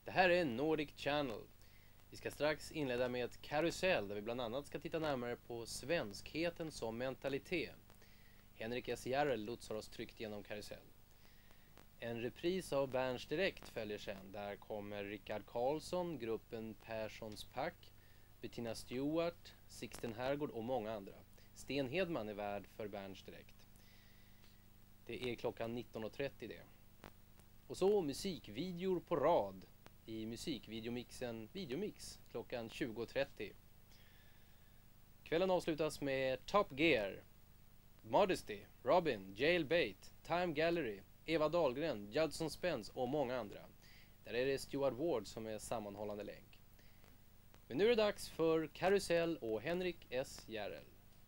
Det här är Nordic Channel. Vi ska strax inleda med ett karusell där vi bland annat ska titta närmare på svenskheten som mentalitet. Henrik S. Järrel lotsar oss tryggt genom karusell. En repris av Berns Direkt följer sen. Där kommer Rickard Karlsson, gruppen Perssons Pack, Bettina Stewart, Sixten Herrgård och många andra. Sten Hedman är värd för Berns Direkt. Det är klockan 19.30 det. Och så musikvideor på rad i musikvideomixen Videomix klockan 20.30. Kvällen avslutas med Top Gear, Modesty, Robin, Jailbait, Time Gallery, Eva Dahlgren, Judson Spence och många andra. Där är det Stuart Ward som är sammanhållande länk. Men nu är det dags för Karusell och Henrik S. Järrel.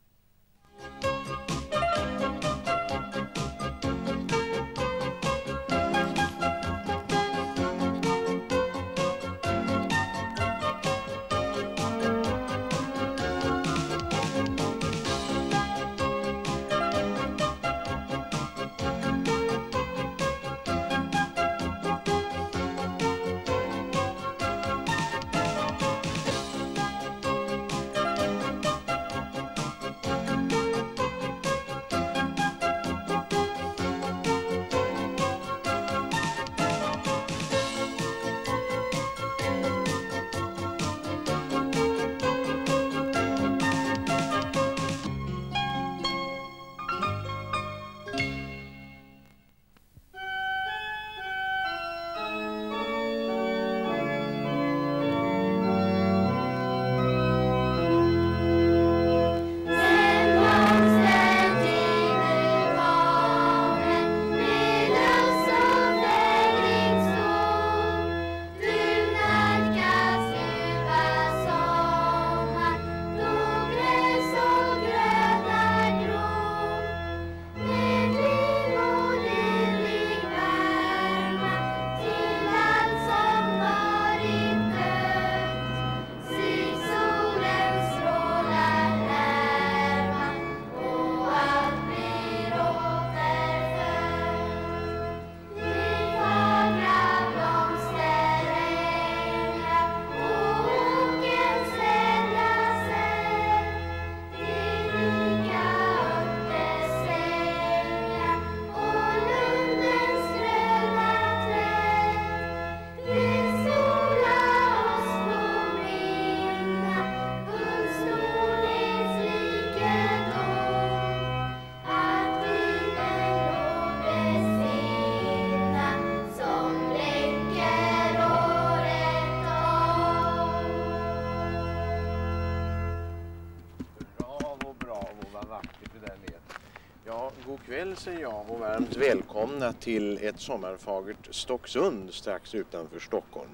God kväll säger jag och varmt välkomna till ett sommarfagert Stocksund strax utanför Stockholm.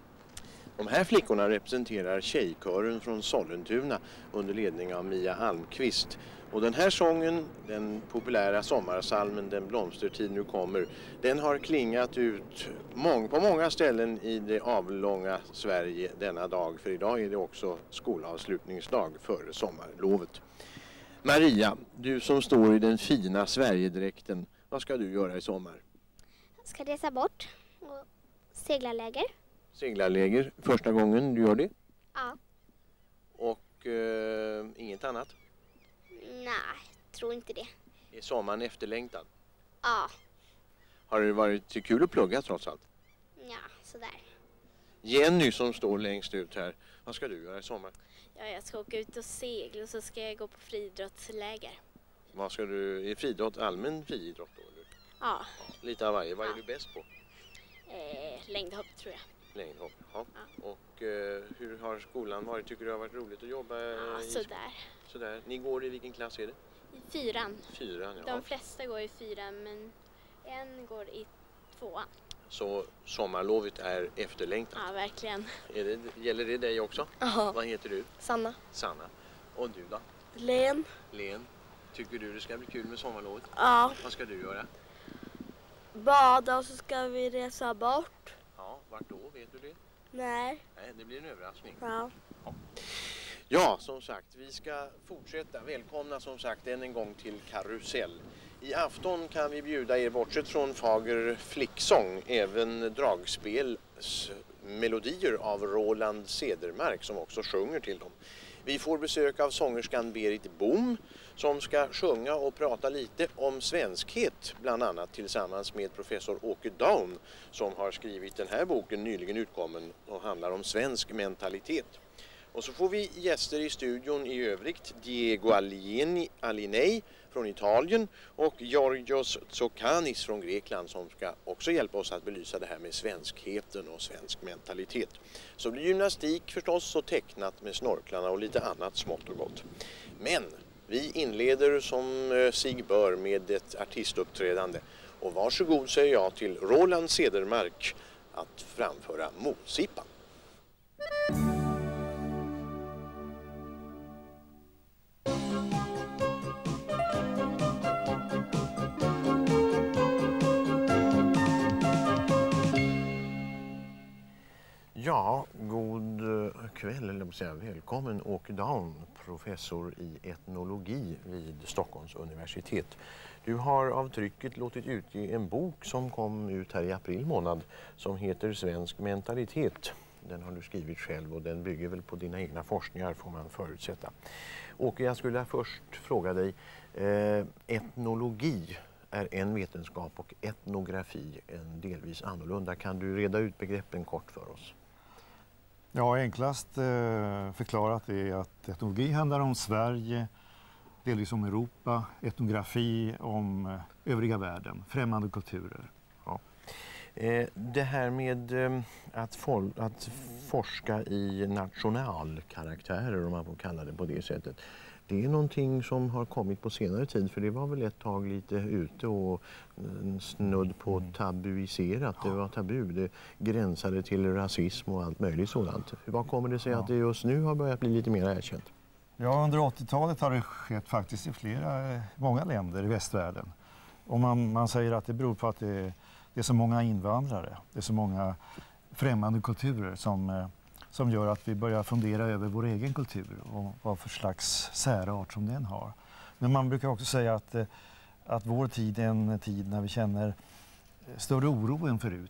De här flickorna representerar tjejkören från Sollentuna under ledning av Mia Almqvist. Och den här sången, den populära sommarsalmen Den blomstertid nu kommer, den har klingat ut på många ställen i det avlånga Sverige denna dag. För idag är det också skolavslutningsdag före sommarlovet. Maria, du som står i den fina Sverigedräkten, vad ska du göra i sommar? Jag ska resa bort och seglarläger. Seglarläger, första gången du gör det? Ja. Och inget annat? Nej, tror inte det. Är sommaren efterlängtad? Ja. Har det varit kul att plugga trots allt? Ja, sådär. Jenny som står längst ut här, vad ska du göra i sommar? Ja, jag ska åka ut och segla och så ska jag gå på friidrottsläger. Vad ska du, är friidrott allmän friidrott då? Eller? Ja. Lite av varje, vad är du bäst på? Längdhopp tror jag. Längdhopp, ja. Och hur har skolan varit? Tycker du det har varit roligt att jobba? Ja, Sådär. Ni går i vilken klass är det? I 4:an. 4:an, ja. De flesta går i 4:an men en går i 2:an. Så sommarlovet är efterlängtat? Ja, verkligen. Gäller det dig också? Aha. Vad heter du? Sanna. Sanna. Och du då? Len. Len. Tycker du det ska bli kul med sommarlovet? Ja. Vad ska du göra? Bada och så ska vi resa bort. Ja, vart då? Vet du det? Nej. Nej, det blir en överraskning. Ja. Ja, som sagt, vi ska fortsätta. Välkomna som sagt än en gång till Karusell. I afton kan vi bjuda er, bortsett från fager flicksång, även dragspel melodier av Roland Cedermark som också sjunger till dem. Vi får besök av sångerskan Berit Bohm som ska sjunga och prata lite om svenskhet, bland annat tillsammans med professor Åke Daun som har skrivit den här boken nyligen utkommen och handlar om svensk mentalitet. Och så får vi gäster i studion i övrigt, Diego Alinei från Italien och Georgios Tsokanis från Grekland som ska också hjälpa oss att belysa det här med svenskheten och svensk mentalitet. Så blir gymnastik förstås och tecknat med snorklarna och lite annat smått och gott. Men vi inleder som sig bör med ett artistuppträdande och varsågod säger jag till Roland Cedermark att framföra Mosippan. Ja, god kväll, eller säga välkommen Åke Daun, professor i etnologi vid Stockholms universitet. Du har av trycket låtit utge en bok som kom ut här i april månad som heter Svensk mentalitet. Den har du skrivit själv och den bygger väl på dina egna forskningar får man förutsätta. Åke, jag skulle först fråga dig, etnologi är en vetenskap och etnografi en delvis annorlunda. Kan du reda ut begreppen kort för oss? Ja, enklast förklarat är att etnologi handlar om Sverige, delvis om Europa, etnografi om övriga världen, främmande kulturer. Ja. Det här med att forska i nationalkaraktärer, om man får kalla det på det sättet, det är någonting som har kommit på senare tid, för det var väl ett tag lite ute och snudd på tabuiserat. Det var tabu, det gränsade till rasism och allt möjligt sådant. Vad kommer det sig att det just nu har börjat bli lite mer erkänt? Ja, under 80-talet har det skett faktiskt i många länder i västvärlden. Och man säger att det beror på att det är så många invandrare, det är så många främmande kulturer som gör att vi börjar fundera över vår egen kultur och vad för slags särart som den har. Men man brukar också säga att vår tid är en tid när vi känner större oro än förut.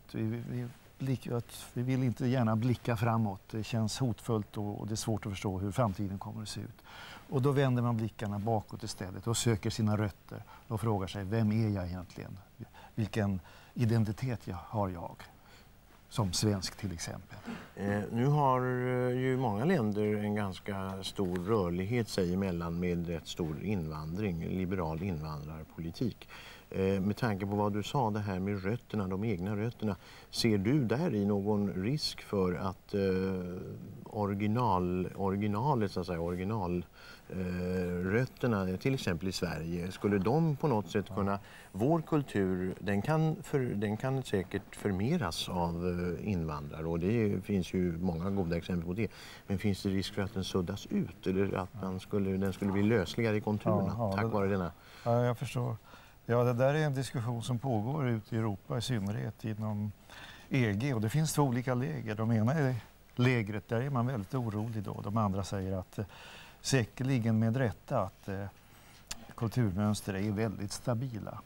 Vi vill inte gärna blicka framåt. Det känns hotfullt och det är svårt att förstå hur framtiden kommer att se ut. Och då vänder man blickarna bakåt istället och söker sina rötter och frågar sig, vem är jag egentligen? Vilken identitet har jag? Som svensk till exempel. Nu har ju många länder en ganska stor rörlighet sig emellan med rätt stor invandring, liberal invandrarpolitik. Med tanke på vad du sa, det här med rötterna, de egna rötterna, ser du där i någon risk för att originalrötterna, till exempel i Sverige, skulle de på något sätt kunna, vår kultur, den kan säkert förmeras av invandrare och det finns ju många goda exempel på det. Men finns det risk för att den suddas ut eller att den skulle bli lösligare i konturerna tack vare denna? Ja, jag förstår. Ja, det där är en diskussion som pågår ute i Europa, i synnerhet inom EG. Och det finns två olika läger. De ena är lägret, där är man väldigt orolig då. De andra säger att säkerligen med rätta att kulturmönster är väldigt stabila.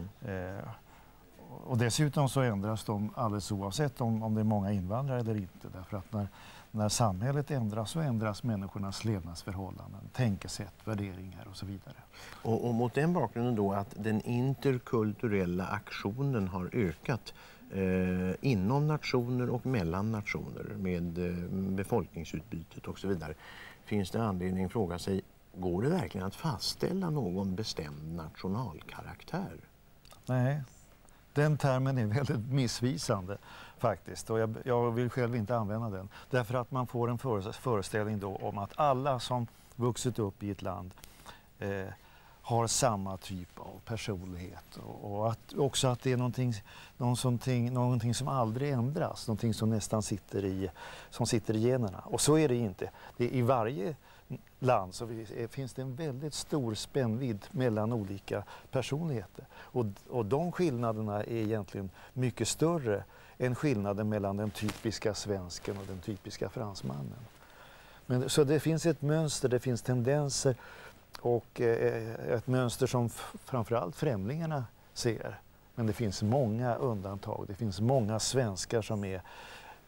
Och dessutom så ändras de alldeles oavsett om det är många invandrare eller inte. Därför att när samhället ändras så ändras människornas levnadsförhållanden, tänkesätt, värderingar och så vidare. Och mot den bakgrunden då att den interkulturella aktionen har ökat inom nationer och mellan nationer med befolkningsutbytet och så vidare, finns det anledning att fråga sig, går det verkligen att fastställa någon bestämd nationalkaraktär? Nej, den termen är väldigt missvisande faktiskt och jag vill själv inte använda den. Därför att man får en föreställning då om att alla som vuxit upp i ett land har samma typ av personlighet och att det är någonting som aldrig ändras, någonting som nästan sitter i generna. Och så är det inte. I varje land så finns det en väldigt stor spännvidd mellan olika personligheter. Och de skillnaderna är egentligen mycket större än skillnaden mellan den typiska svensken och den typiska fransmannen. Så det finns ett mönster, det finns tendenser och ett mönster som framförallt främlingarna ser. Men det finns många undantag. Det finns många svenskar som är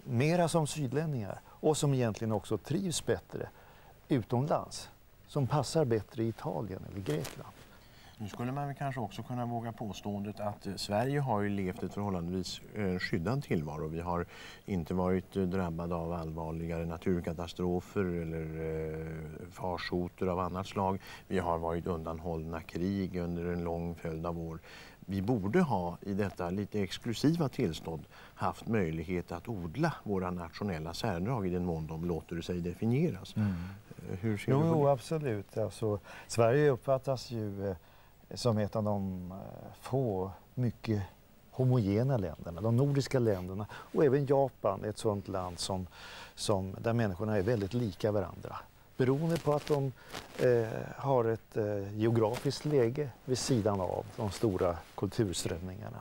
mera som sydlänningar och som egentligen också trivs bättre utomlands. Som passar bättre i Italien eller Grekland. Nu skulle man väl kanske också kunna våga påståendet att Sverige har ju levt ett förhållandevis skyddad tillvaro. Vi har inte varit drabbade av allvarligare naturkatastrofer eller farsoter av annat slag. Vi har varit undanhållna krig under en lång följd av år. Vi borde ha i detta lite exklusiva tillstånd haft möjlighet att odla våra nationella särdrag i den mån de låter sig definieras. Hur ser du på det? Jo, absolut. Alltså, Sverige uppfattas ju som ett av de få mycket homogena länderna, de nordiska länderna, och även Japan är ett sådant land där människorna är väldigt lika varandra. Beroende på att de har ett geografiskt läge vid sidan av de stora kulturströmningarna.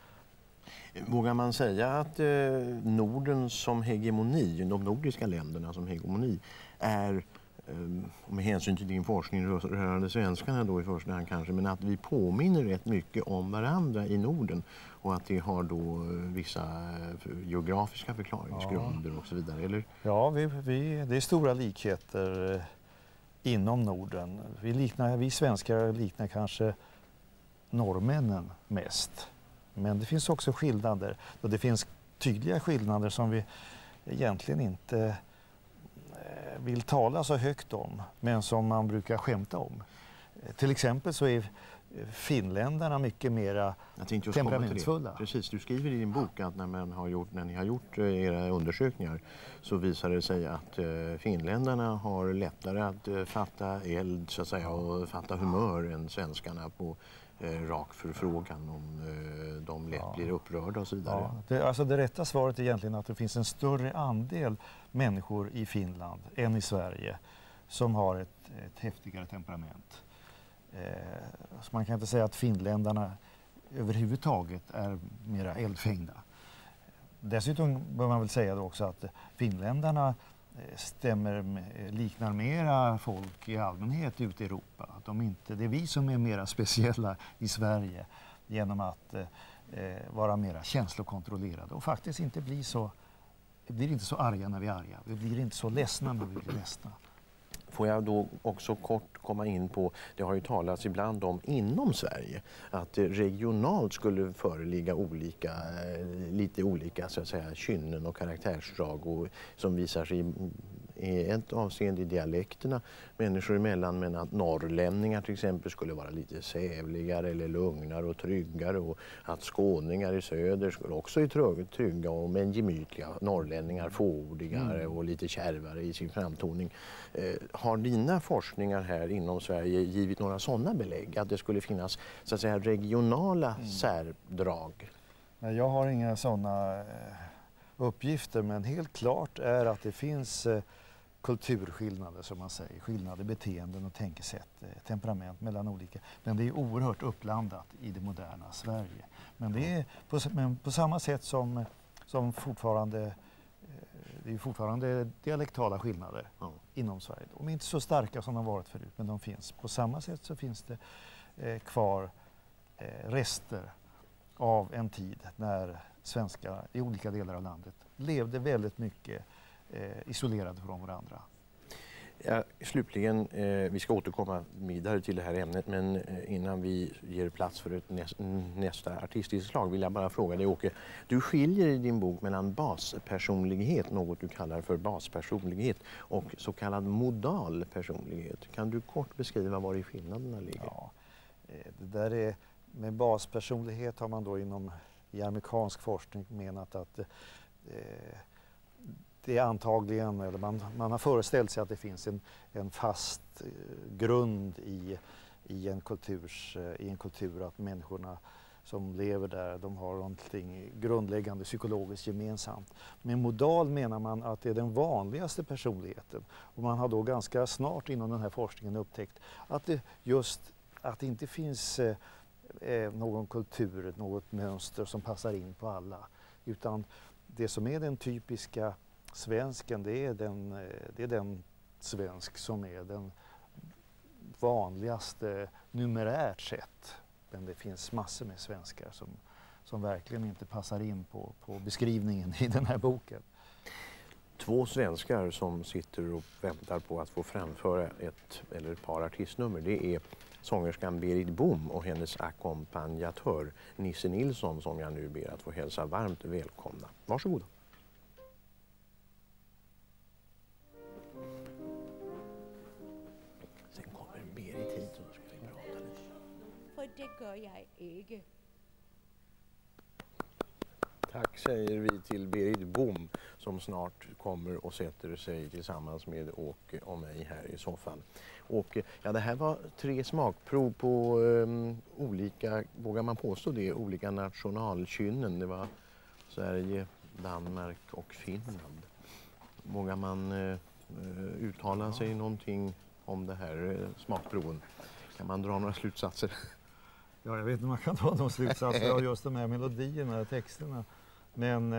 Vågar man säga att Norden som hegemoni, de nordiska länderna som hegemoni, är, med hänsyn till din forskning rörande svenskarna då i första hand kanske, men att vi påminner rätt mycket om varandra i Norden och att det har då vissa geografiska förklaringsgrunder och så vidare, eller? Ja, det är stora likheter inom Norden. Vi svenskar liknar kanske norrmännen mest. Men det finns också skillnader. Och det finns tydliga skillnader som vi egentligen inte vill tala så högt om, men som man brukar skämta om. Till exempel så är finländarna mycket mera temperamentsfulla. Precis, du skriver i din bok att när ni har gjort era undersökningar så visar det sig att finländarna har lättare att fatta eld så att säga, och fatta humör än svenskarna på rak förfrågan om de lätt blir upprörda och så vidare. Ja, det rätta svaret är egentligen att det finns en större andel människor i Finland än i Sverige som har ett häftigare temperament. Så man kan inte säga att finländarna överhuvudtaget är mera eldfängda. Dessutom bör man väl säga då också att finländarna liknar mera folk i allmänhet ute i Europa. Att det är vi som är mera speciella i Sverige genom att vara mera känslokontrollerade och faktiskt inte blir inte så arga när vi är arga. Vi blir inte så ledsna när vi blir ledsna. Får jag då också kort komma in på, det har ju talats ibland om inom Sverige att regionalt skulle föreligga lite olika så att säga kynnen och karaktärsdrag och som visar sig i ett avseende i dialekterna människor emellan, men att norrlänningar till exempel skulle vara lite sävligare eller lugnare och tryggare och att skåningar i söder skulle också vara trygga och men gemytliga, norrlänningar fåordigare och lite kärvare i sin framtoning. Har dina forskningar här inom Sverige givit några sådana belägg att det skulle finnas så att säga regionala särdrag? Nej, jag har inga sådana uppgifter, men helt klart är att det finns kulturskillnader som man säger, skillnader i beteenden och tänkesätt, temperament mellan olika. Men det är oerhört uppblandat i det moderna Sverige. Men det är på samma sätt som fortfarande det är fortfarande dialektala skillnader inom Sverige. De är inte så starka som de varit förut, men de finns. På samma sätt så finns det kvar rester av en tid när svenskar i olika delar av landet levde väldigt mycket isolerade från varandra. Ja, slutligen, vi ska återkomma vidare till det här ämnet, men innan vi ger plats för nästa artistinslag vill jag bara fråga dig, Åke. Du skiljer i din bok mellan baspersonlighet, något du kallar för baspersonlighet, och så kallad modal personlighet. Kan du kort beskriva var i skillnaderna ligger? Ja, det där är, med baspersonlighet har man då i amerikansk forskning menat att det är antagligen, eller man har föreställt sig att det finns en fast grund i en kultur att människorna som lever där, de har någonting grundläggande psykologiskt gemensamt. Med modal menar man att det är den vanligaste personligheten. Och man har då ganska snart inom den här forskningen upptäckt att det inte finns någon kultur, något mönster som passar in på alla. Utan det som är den typiska svensken, det är den svensk som är den vanligaste numerärt sett. Men det finns massor med svenskar som verkligen inte passar in på beskrivningen i den här boken. Två svenskar som sitter och väntar på att få framföra ett eller ett par artistnummer. Det är sångerskan Berit Bohm och hennes ackompanjatör Nisse Nilsson som jag nu ber att få hälsa varmt välkomna. Varsågoda. Sen kommer Berit hit och då ska vi prata lite. För det gör jag inte. Tack säger vi till Berit Bohm som snart kommer och sätter sig tillsammans med Åke och mig här i soffan. Och ja, det här var 3 smakprov på olika, vågar man påstå det, olika nationalkynnen. Det var Sverige, Danmark och Finland. Vågar man uttala sig någonting om det här smakproven? Kan man dra några slutsatser? Ja, jag vet inte om man kan ta någon slutsatser av just de här melodierna, texterna. Men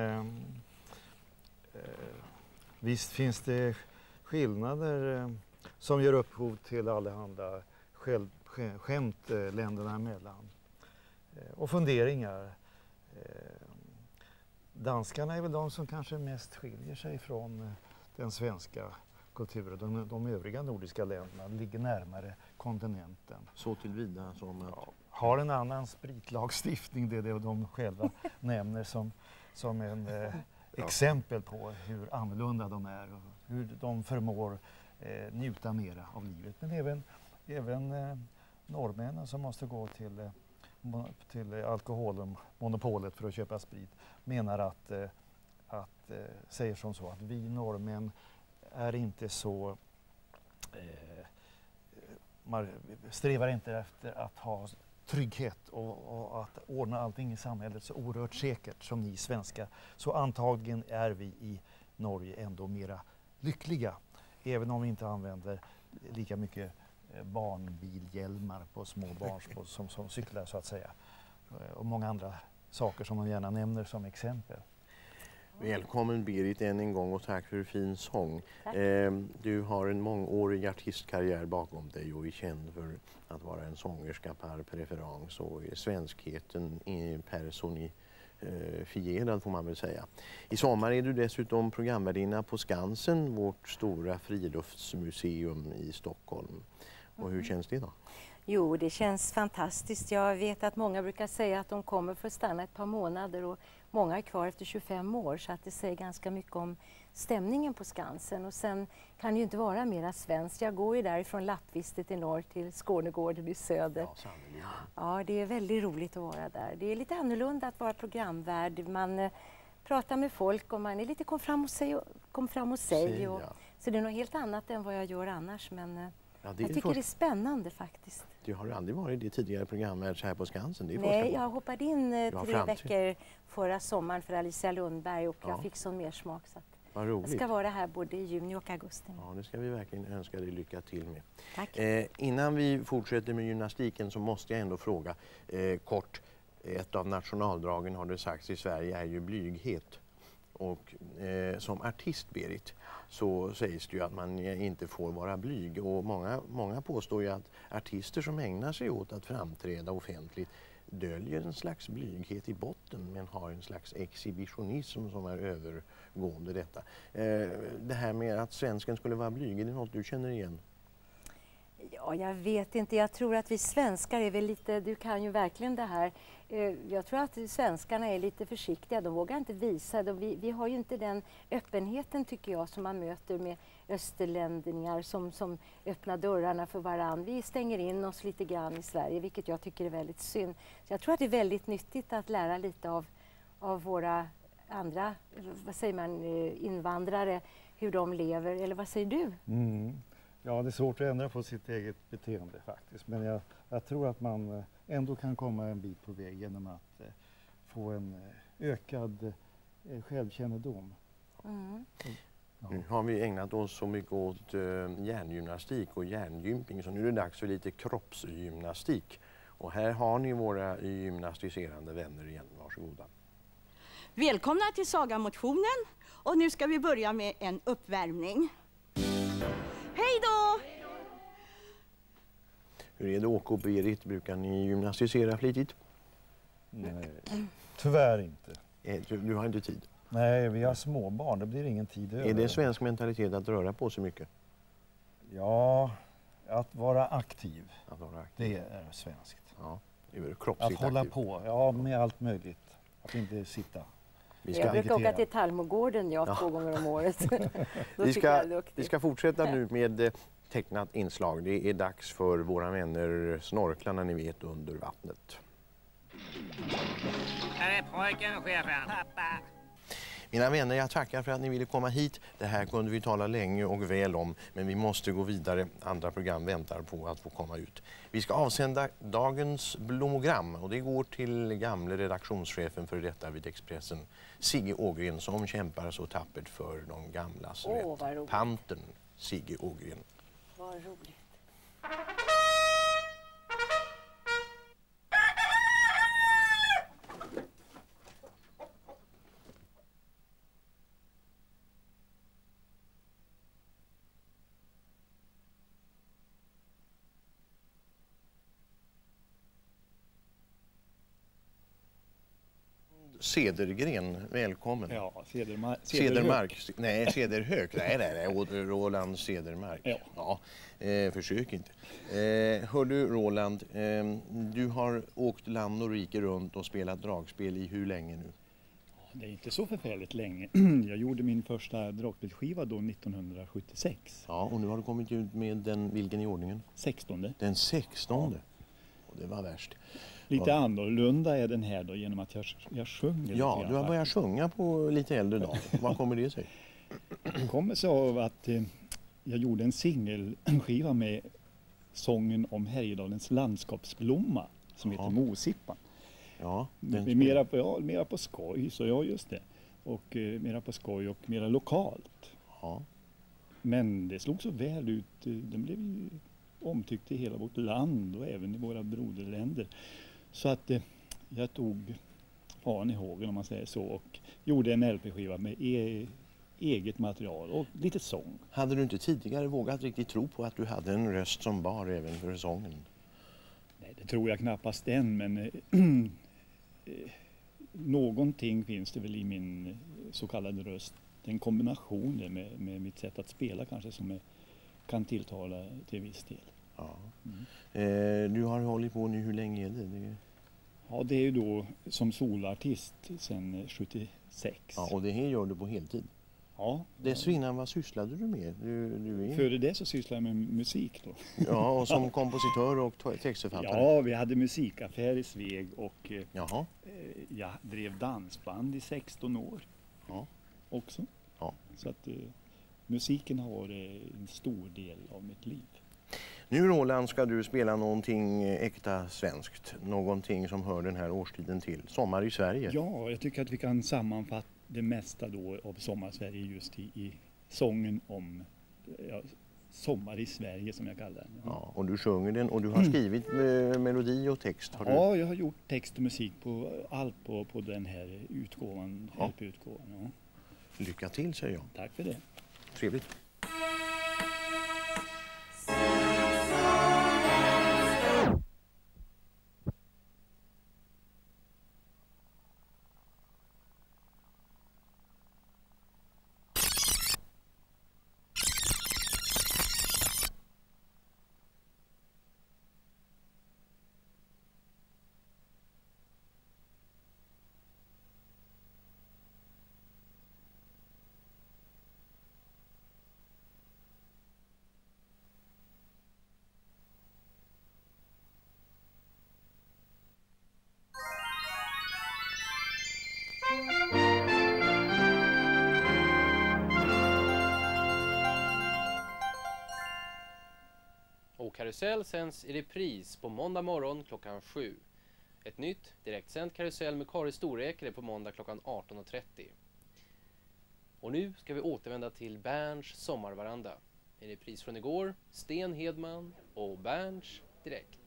visst finns det skillnader som ger upphov till allehanda skämt länderna emellan. Och funderingar. Danskarna är väl de som kanske mest skiljer sig från den svenska kulturen. De övriga nordiska länderna ligger närmare kontinenten. Så tillvida som att... Har en annan spritlagstiftning, det är det de själva nämner som en exempel på hur annorlunda de är och hur de förmår njuta mera av livet. Men även norrmännen som måste gå till alkoholmonopolet för att köpa sprit menar att säger som så att vi norrmän är inte så strävar inte efter att ha trygghet och att ordna allting i samhället så oerhört säkert som ni svenskar. Så antagligen är vi i Norge ändå mera lyckliga. Även om vi inte använder lika mycket barnbilhjälmar på små barn som cyklar så att säga. Och många andra saker som man gärna nämner som exempel. Välkommen Berit än en gång och tack för fin sång. Du har en mångårig artistkarriär bakom dig och är känd för att vara en sångerska par preferens och är svenskheten personifierad får man väl säga. I sommar är du dessutom programvärdinna på Skansen, vårt stora friluftsmuseum i Stockholm. Och hur känns det då? Jo, det känns fantastiskt. Jag vet att många brukar säga att de kommer för att stanna ett par månader och många är kvar efter 25 år så att det säger ganska mycket om stämningen på Skansen. Och sen kan det ju inte vara mera svenskt. Jag går ju därifrån Lappvistet i norr till Skånegården i söder. Ja, det är väldigt roligt att vara där. Det är lite annorlunda att vara programvärd. Man pratar med folk och man är lite kom fram och säg. Så det är något helt annat än vad jag gör annars. Men jag tycker det är spännande faktiskt. Du har aldrig varit i tidigare programvärd här på Skansen? Det är Nej, jag hoppade in 3 veckor förra sommaren för Alicia Lundberg och jag fick sån mer smak. Så vad roligt. Jag ska vara här både i juni och augusti. Ja, det ska vi verkligen önska dig lycka till med. Tack. Innan vi fortsätter med gymnastiken så måste jag ändå fråga kort. Ett av nationaldragen har det sagts i Sverige är ju blyghet. Och som artist Berit så sägs det ju att man inte får vara blyg och många påstår ju att artister som ägnar sig åt att framträda offentligt döljer en slags blyghet i botten men har en slags exhibitionism som är övergående detta. Det här med att svensken skulle vara blyg, är det något du känner igen? Ja, jag vet inte. Jag tror att vi svenskar är väl lite, du kan ju verkligen det här. Jag tror att svenskarna är lite försiktiga. De vågar inte visa. Vi har ju inte den öppenheten tycker jag som man möter med österlänningar som öppnar dörrarna för varann. Vi stänger in oss lite grann i Sverige, vilket jag tycker är väldigt synd. Så jag tror att det är väldigt nyttigt att lära lite av våra andra, vad säger man, invandrare, hur de lever. Eller vad säger du? Ja, det är svårt att ändra på sitt eget beteende faktiskt. Men jag tror att man ändå kan komma en bit på väg genom att få en ökad självkännedom. Nu har vi ägnat oss så mycket åt hjärngymnastik och hjärngymping så nu är det dags för lite kroppsgymnastik. Och här har ni våra gymnastiserande vänner igen. Varsågoda. Välkomna till Saga-motionen och nu ska vi börja med en uppvärmning. Hej då! Hur är det Åke och Berit? Brukar ni gymnastisera flitigt? Nej, tyvärr inte. Du har inte tid? Nej, vi har småbarn. Det blir ingen tid över. Är det svensk mentalitet att röra på sig mycket? Ja, att vara aktiv. Att vara aktiv. Det är svenskt. Ja, det är väl kroppsligt Att hålla aktiv. på, ja, med allt möjligt. Att inte sitta. Jag brukar åka till Tallmogården 2 gånger om året. Då Vi tycker jag är ska, duktig. vi ska fortsätta nu med tecknat inslag. Det är dags för våra vänner snorklarna, ni vet, under vattnet. Här är pojken, chefen. Pappa. Mina vänner, jag tackar för att ni ville komma hit. Det här kunde vi tala länge och väl om, men vi måste gå vidare. Andra program väntar på att få komma ut. Vi ska avsända dagens blommogram och det går till gamle redaktionschefen för detta vid Expressen, Sigge Ågren, som kämpar så tappert för de gamlas rätt. Pantern Sigge Ågren. Vad roligt. Cedergren, välkommen. Ja, Cedermark. Nej, Cederhök. Nej, Roland Cedermark. Ja. Försök inte. Hör du, Roland, du har åkt land och rike runt och spelat dragspel i hur länge nu? Det är inte så förfärligt länge. Jag gjorde min första dragspelsskiva då 1976. Ja, och nu har du kommit ut med den, vilken i ordningen? 16. Den 16. Ja. Och det var värst. Lite annorlunda är den här då genom att jag sjunger. Ja, du har börjat sjunga på lite äldre dag. Vad kommer det sig? Det kommer sig av att jag gjorde en singelskiva med sången om Härjedalens landskapsblomma som heter Mosippan. Ja, mera på skoj, så ja, just det. Och mera på skoj och mera lokalt. Ja. Men det slog så väl ut. Den blev ju omtyckt i hela vårt land och även i våra broderländer. Så att jag tog fan i hågen, om man säger så, och gjorde en LP-skiva med eget material och lite sång. Hade du inte tidigare vågat riktigt tro på att du hade en röst som bar även för sången? Nej, det tror jag knappast än, men någonting finns det väl i min så kallade röst. En kombination med mitt sätt att spela kanske som kan tilltala till viss del. Ja. Du har hållit på nu, hur länge är det? Ja, det är ju då som solartist sedan 76. Ja, och det här gör du på heltid? Ja. Dessförinnan, vad sysslade du med? Före det så sysslade jag med musik då. Ja, och som kompositör och textförfattare? Ja, vi hade musikaffär i Sveg och jag drev dansband i 16 år. Ja. Också. Ja. Så att musiken har varit en stor del av mitt liv. Nu, Roland, ska du spela någonting äkta svenskt. Någonting som hör den här årstiden till. Sommar i Sverige. Ja, jag tycker att vi kan sammanfatta det mesta då av Sommar i Sverige just i sången om Sommar i Sverige, som jag kallar den. Ja, och du sjunger den och du har skrivit melodi och text. Har du? Ja, jag har gjort text och musik på allt på den här utgåvan, LP-utgåvan. Ja. Lycka till, säger jag. Tack för det. Trevligt. Och Karusell sänds i repris på måndag morgon klockan 7. Ett nytt direktsänt Karusell med Kari Storäkere på måndag klockan 18.30. Och nu ska vi återvända till Berns sommarvaranda. En repris från igår, Sten Hedman och Berns direkt.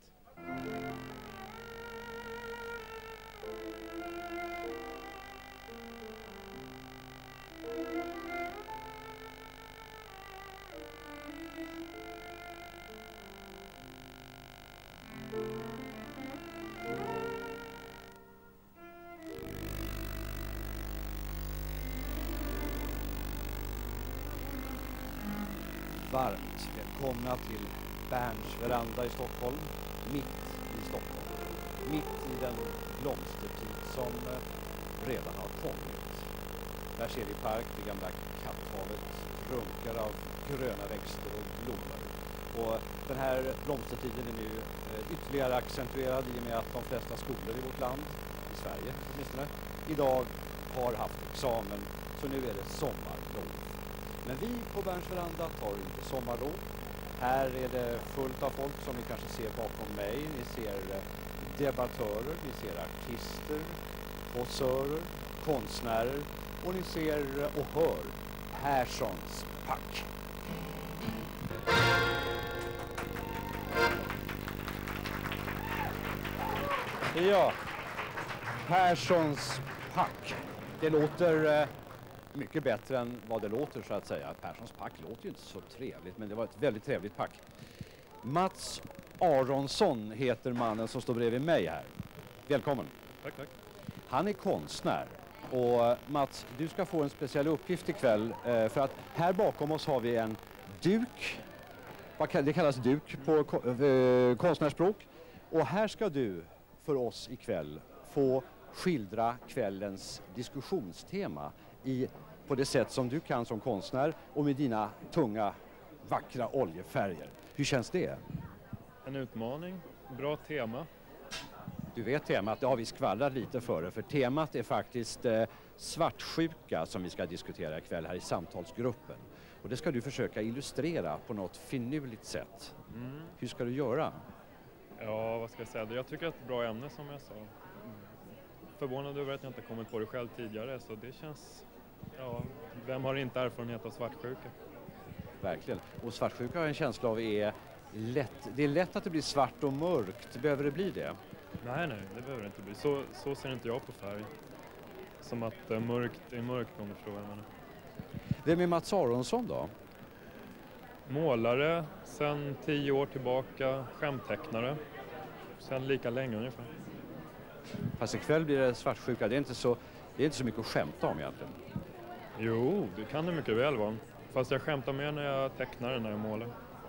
varmt välkomna till Berns veranda i Stockholm, mitt i Stockholm. Mitt i den blomstertid som redan har kommit. Där ser vi park, det gamla Katthavet runkar av gröna växter och blommor. Och den här blomstertiden är nu ytterligare accentuerad i och med att de flesta skolor i vårt land, i Sverige åtminstone, idag har haft examen, så nu är det sommarlov. Men vi på Berns veranda tar inte sommarlov. Här är det fullt av folk som ni kanske ser bakom mig. Ni ser debattörer, ni ser artister, posörer, konstnärer och ni ser och hör Perssons pack. Ja, Perssons pack. Det låter mycket bättre än vad det låter så att säga. Perssons pack låter ju inte så trevligt, men det var ett väldigt trevligt pack. Mats Aronsson heter mannen som står bredvid mig här. Välkommen. Tack, tack. Han är konstnär. Och Mats, du ska få en speciell uppgift ikväll för att här bakom oss har vi en duk. Det kallas duk på konstnärsspråk. Och här ska du för oss ikväll få skildra kvällens diskussionstema på det sätt som du kan som konstnär och med dina tunga, vackra oljefärger. Hur känns det? En utmaning, bra tema. Du vet temat, det har vi skvallrat lite för temat är faktiskt svartsjuka som vi ska diskutera ikväll här i samtalsgruppen. Och det ska du försöka illustrera på något finurligt sätt. Hur ska du göra? Ja, vad ska jag säga? Jag tycker att det är ett bra ämne som jag sa. Förvånad över att jag inte kommit på det själv tidigare, så det känns... Ja, vem har inte erfarenhet av svartsjuka? Verkligen. Och svartsjuka har en känsla av är lätt. Det är lätt att det blir svart och mörkt. Behöver det bli det? Nej, det behöver det inte bli. Så ser inte jag på färg. Som att mörkt är mörkt, om du förstår vad jag menar. Vem är Mats Aronsson då? Målare, sedan 10 år tillbaka, skämttecknare. Sen lika länge ungefär. Fast ikväll blir det svartsjuka. Det är inte så mycket att skämta om egentligen. Jo, det kan det mycket väl vara. Fast jag skämtar mer när jag tecknar än när jag målar.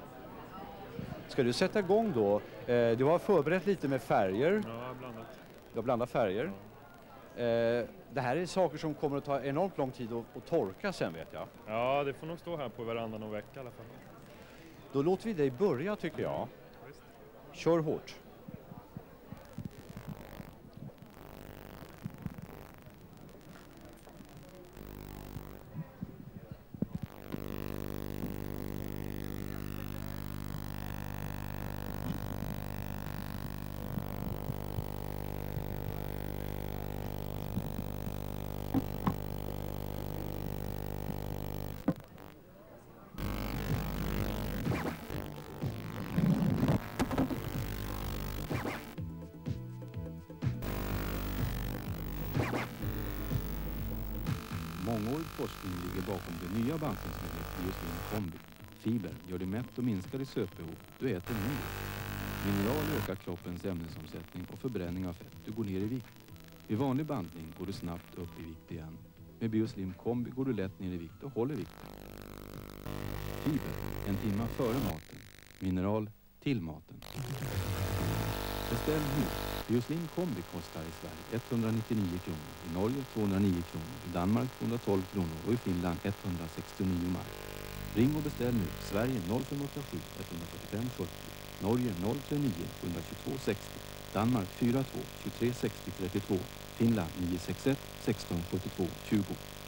Ska du sätta igång då? Du har förberett lite med färger. Ja, jag har blandat. Du har blandat färger. Ja. Det här är saker som kommer att ta enormt lång tid att torka sen, vet jag. Ja, det får nog stå här på verandan någon vecka i alla fall. Då låter vi dig börja, tycker jag. Visst. Kör hårt. Mångårig forskning ligger bakom det nya bantningsmedlet Bioslim Combi. Fiber gör dig mätt och minskar ditt sötbehov. Du äter mindre. Mineral ökar kroppens ämnesomsättning och förbränning av fett. Du går ner i vikt. Vid vanlig bantning går du snabbt upp i vikt igen. Med Bioslim Combi går du lätt ner i vikt och håller vikten. Fiber, en timme före maten. Mineral till maten. Beställ nu. Bioslim Combi kostar i Sverige 199 kronor, i Norge 209 kronor, i Danmark 212 kronor och i Finland 169 mark. Ring och beställ nu. Sverige 0587 145 40, Norge 039 722 60, Danmark 42 23 60 32, Finland 961 16 72 20.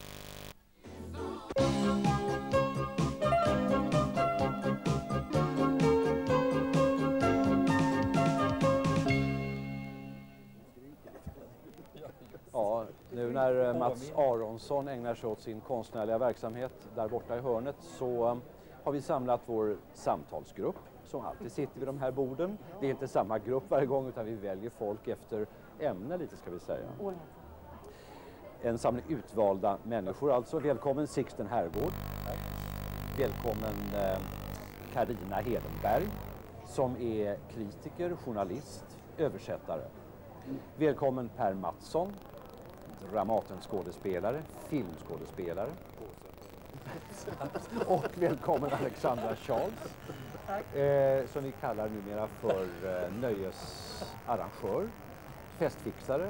Ja, nu när Mats Aronsson ägnar sig åt sin konstnärliga verksamhet där borta i hörnet så har vi samlat vår samtalsgrupp som alltid sitter vid de här borden. Det är inte samma grupp varje gång utan vi väljer folk efter ämne lite ska vi säga. En samling utvalda människor alltså. Välkommen Sixten Herrgård. Välkommen Carina Hedenberg som är kritiker, journalist, översättare. Välkommen Per Mattsson, Dramatenskådespelare, filmskådespelare. Och välkommen Alexandra Charles. Som vi kallar numera för nöjesarrangör, festfixare,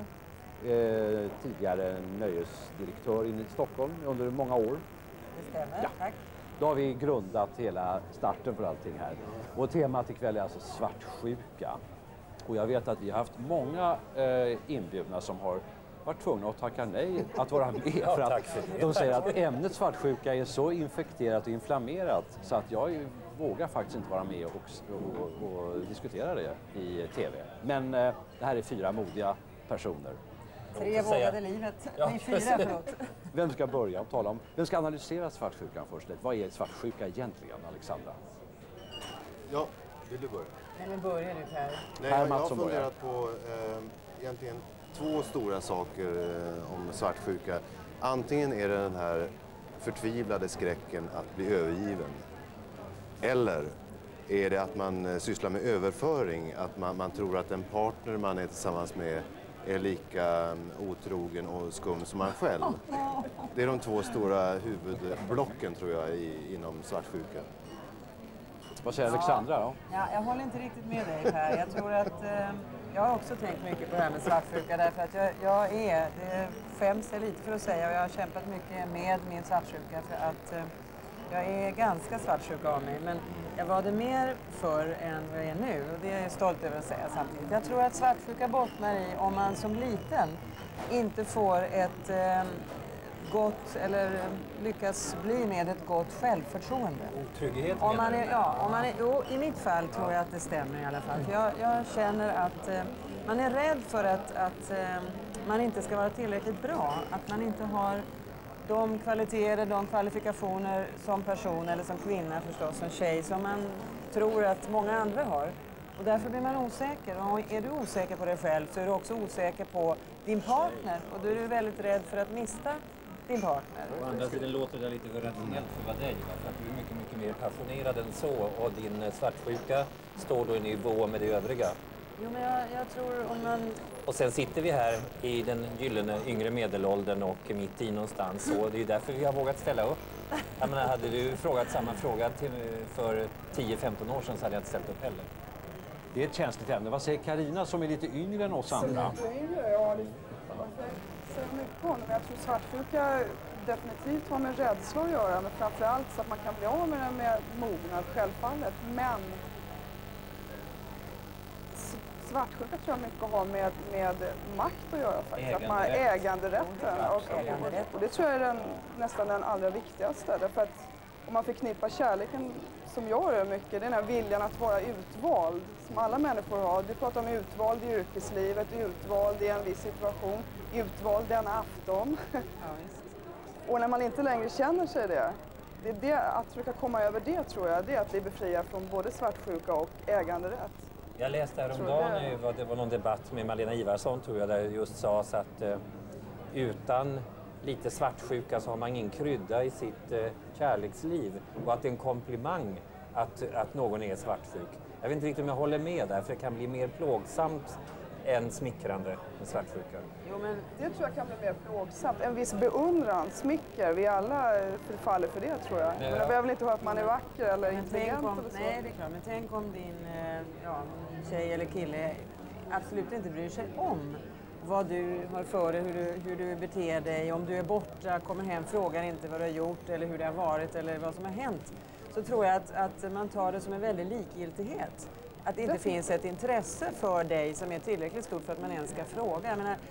tidigare nöjesdirektör i Stockholm under många år. Det stämmer, ja. Tack. Då har vi grundat hela starten för allting här. Och temat ikväll är alltså svartsjuka. Och jag vet att vi har haft många inbjudna som har varit tvungna att tacka nej att vara med. För att de säger att ämnet svartsjuka är så infekterat och inflammerat så att jag vågar faktiskt inte vara med och diskutera det i tv. Men det här är 4 modiga personer. 3 vågade livet. Ja. Nej, 4, förlåt. Vem ska börja och tala om? Vem ska analysera svartsjukan först? Vad är svartsjuka egentligen, Alexandra? Ja, vill du börja? Nej, men börja nu Per. Nej, jag har funderat på egentligen 2 stora saker om svartsjuka. Antingen är det den här förtvivlade skräcken att bli övergiven. Eller är det att man sysslar med överföring, att man tror att den partner man är tillsammans med är lika otrogen och skum som man själv. Det är de 2 stora huvudblocken tror jag inom svartsjuka. Vad säger Alexandra då? Ja, jag håller inte riktigt med dig Per. Jag tror att jag har också tänkt mycket på det här med svartsjuka därför att det skäms jag lite för att säga och jag har kämpat mycket med min svartsjuka för att jag är ganska svartsjuk av mig, men jag var det mer förr än vad jag är nu och det är jag stolt över att säga samtidigt. Jag tror att svartsjuka bottnar i om man som liten inte får ett gott eller lyckas bli med ett gott självförtroende. Otrygghet? I mitt fall tror jag att det stämmer i alla fall. För jag känner att man är rädd för att man inte ska vara tillräckligt bra, att man inte har de kvaliteter, de kvalifikationer som person eller som kvinna förstås, som tjej, som man tror att många andra har. Och därför blir man osäker. Och är du osäker på dig själv så är du också osäker på din partner. Och då är du väldigt rädd för att mista din partner. Å andra sidan låter det lite för rationellt för vad dig, för att du är mycket, mycket mer passionerad än så. Och din svartsjuka står då i nivå med det övriga. Jo, men jag tror om man... Och sen sitter vi här i den gyllene yngre medelåldern och mitt i någonstans. Så det är därför vi har vågat ställa upp. Jag menar, hade du frågat samma fråga för 10-15 år sedan så hade jag inte ställt upp heller. Det är ett känsligt ämne. Vad säger Carina som är lite yngre än oss andra? Jag säger mycket om det, men jag tror svartsjuka definitivt har med rädsla att göra. Men framförallt så att man kan bli av med den med mognad, självfallet. Men svartsjuka tror jag mycket har med makt att göra faktiskt. Att man har äganderätten. Och det tror jag är nästan den allra viktigaste. Därför att om man förknippar kärleken som jag gör mycket, det är den här viljan att vara utvald. Som alla människor har. Du pratar om utvald i yrkeslivet, utvald i en viss situation, utvald denna afton. Ja, och när man inte längre känner sig det är det att försöka komma över det tror jag, det är att bli befriad från både svartsjuka och äganderätt. Jag läste häromdagen, det var någon debatt med Malena Ivarsson tror jag, där det just sades att utan lite svartsjuka så har man ingen krydda i sitt kärleksliv och att det är en komplimang att någon är svartsjuk. Jag vet inte riktigt om jag håller med där, för det kan bli mer plågsamt än smickrande med svartsjuka. Jo, men det tror jag kan bli mer plågsamt. En viss beundran, smicker. Vi alla förfaller för det tror jag. Men jag behöver inte höra att man är vacker eller intelligent eller så. Nej, det är klart. Men tänk om din tjej eller kille absolut inte bryr sig om vad du har för dig, hur du beter dig. Om du är borta, kommer hem, frågar inte vad du har gjort eller hur det har varit eller vad som har hänt. Så tror jag att man tar det som en väldig likgiltighet. Att det inte finns ett intresse för dig som är tillräckligt stort för att man ens ska fråga. Jag menar,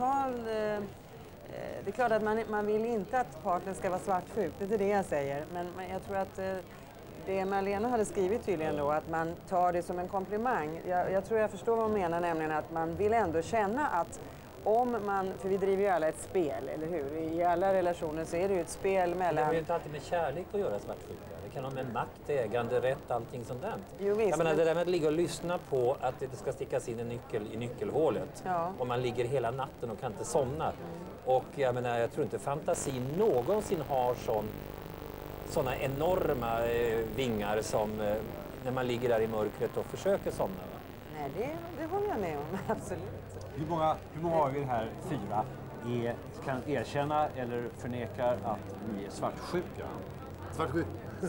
det är klart att man vill inte att partnern ska vara svartsjuk, det är inte det jag säger. Men jag tror att det Malena hade skrivit tydligen då, att man tar det som en komplimang. Jag tror jag förstår vad hon menar, nämligen att man vill ändå känna att om man, för vi driver ju alla ett spel, eller hur? I alla relationer så är det ju ett spel mellan... Det har ju inte alltid med kärlek att göra svartsjuka. Det kan ha med makt, ägande, rätt, allting sånt där. Jo, visst, jag menar, det där med att ligga och lyssna på att det ska stickas in en nyckel i nyckelhålet. Ja. Och man ligger hela natten och kan inte somna. Och jag menar, jag tror inte fantasin någonsin har såna enorma vingar som när man ligger där i mörkret och försöker somna. Va? Nej, det håller jag med om, absolut. Hur många har vi här? 4 kan erkänna eller förnekar att ni är svartsjuka. Svartsjuka?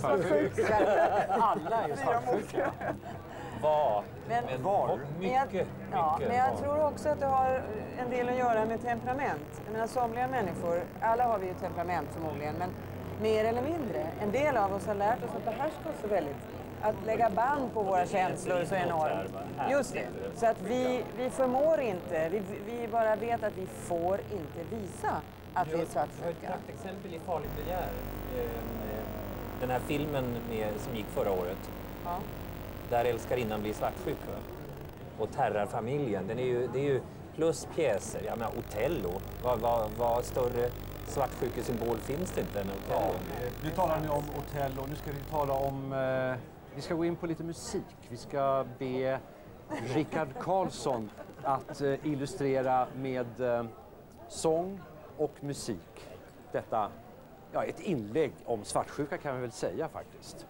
Alla är svartsjuka. Men var? Men jag tror också att det har en del att göra med temperament. Jag menar, somliga människor, alla har vi ju temperament förmodligen, men mer eller mindre. En del av oss har lärt oss att behärska oss så väldigt. Att lägga band på våra känslor så enormt. Just det. Så att vi förmår inte, vi bara vet att vi får inte visa att vi är svartsjuka. Ett praktexempel i Farligt begär. Den här filmen som gick förra året. Ja. Där älskarinnan blir svartsjuk. Och terrarfamiljen. Det är ju plus pjäser. Jag menar, Otello. Vad större svartsjukesymbol finns det inte än Otello? Ja, nu talar ni om Otello. Nu ska vi tala om... vi ska gå in på lite musik. Vi ska be Rickard Karlsson att illustrera med sång och musik. Detta, ett inlägg om svartsjuka kan vi väl säga faktiskt.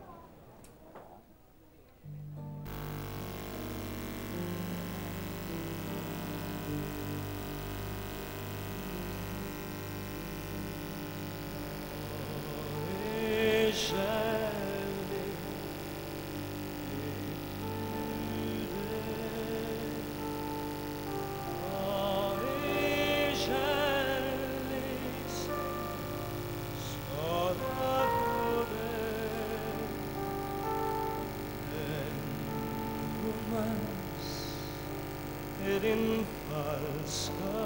Din falska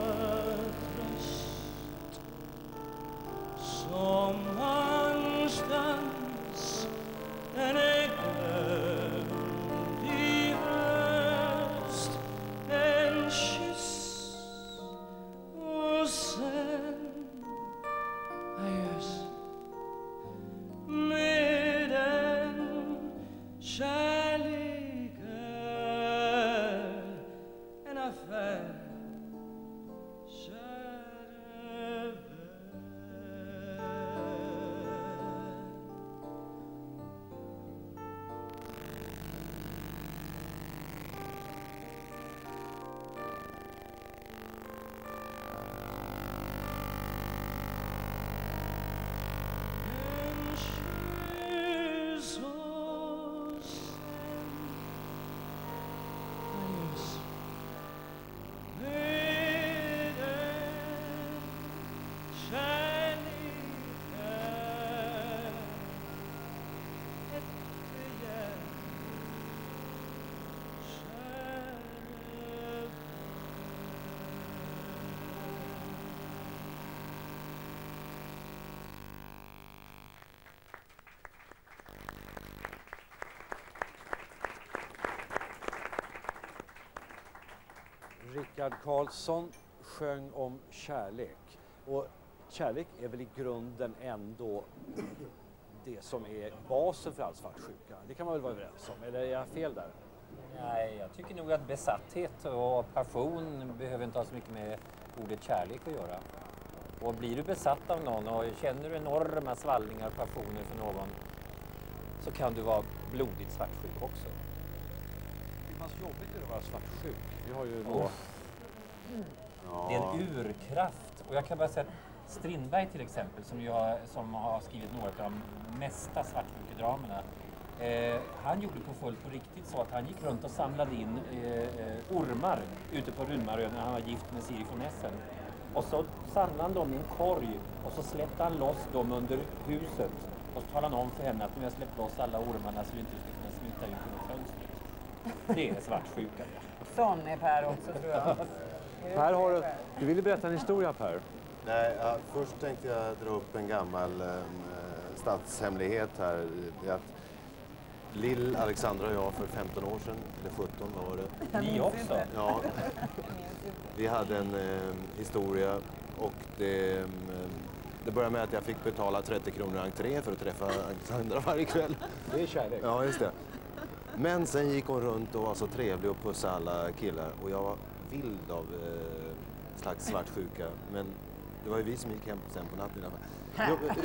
tröst som någonstans den är glömd i höst. En kyss och sen adjöss med en kärlek en affär. Käre Rickard Karlsson sjöng om kärlek. Och kärlek är väl i grunden ändå det som är basen för all svartsjuka. Det kan man väl vara överens om, eller är jag fel där? Nej, jag tycker nog att besatthet och passion behöver inte ha så mycket med ordet kärlek att göra. Och blir du besatt av någon och känner du enorma svallningar och passioner för någon så kan du vara blodigt svartsjuk också. Hur pass jobbigt är det att vara svartsjuk? Vi har ju då... Det är en urkraft. Och jag kan bara säga att Strindberg till exempel, som har skrivit några av de mesta svartsjukedramerna, han gjorde på riktigt så att han gick runt och samlade in ormar ute på Runmarö när han var gift med Siri von Essen. Och så samlade han dem i en korg och så släppte han loss dem under huset. Och så talade han om för henne att nu har jag släppt loss alla ormarna så du inte ska kunna smita ut genom fönstret. Det är svartsjuka. Sån är Per också, tror jag. Per, du ville berätta en historia, Per. Nej, först tänkte jag dra upp en gammal stadshemlighet här. Att Lill, Alexandra och jag för 15 år sedan, eller 17 var det. Ni också? Ja. Vi hade en historia och det började med att jag fick betala 30 kronor entré för att träffa Alexandra varje kväll. Det är kärlek. Ja, just det. Men sen gick hon runt och var så trevlig och pussade alla killar. Och jag var vild av slags svartsjuka. Men det var ju vi som gick hem sen på natten i alla fall.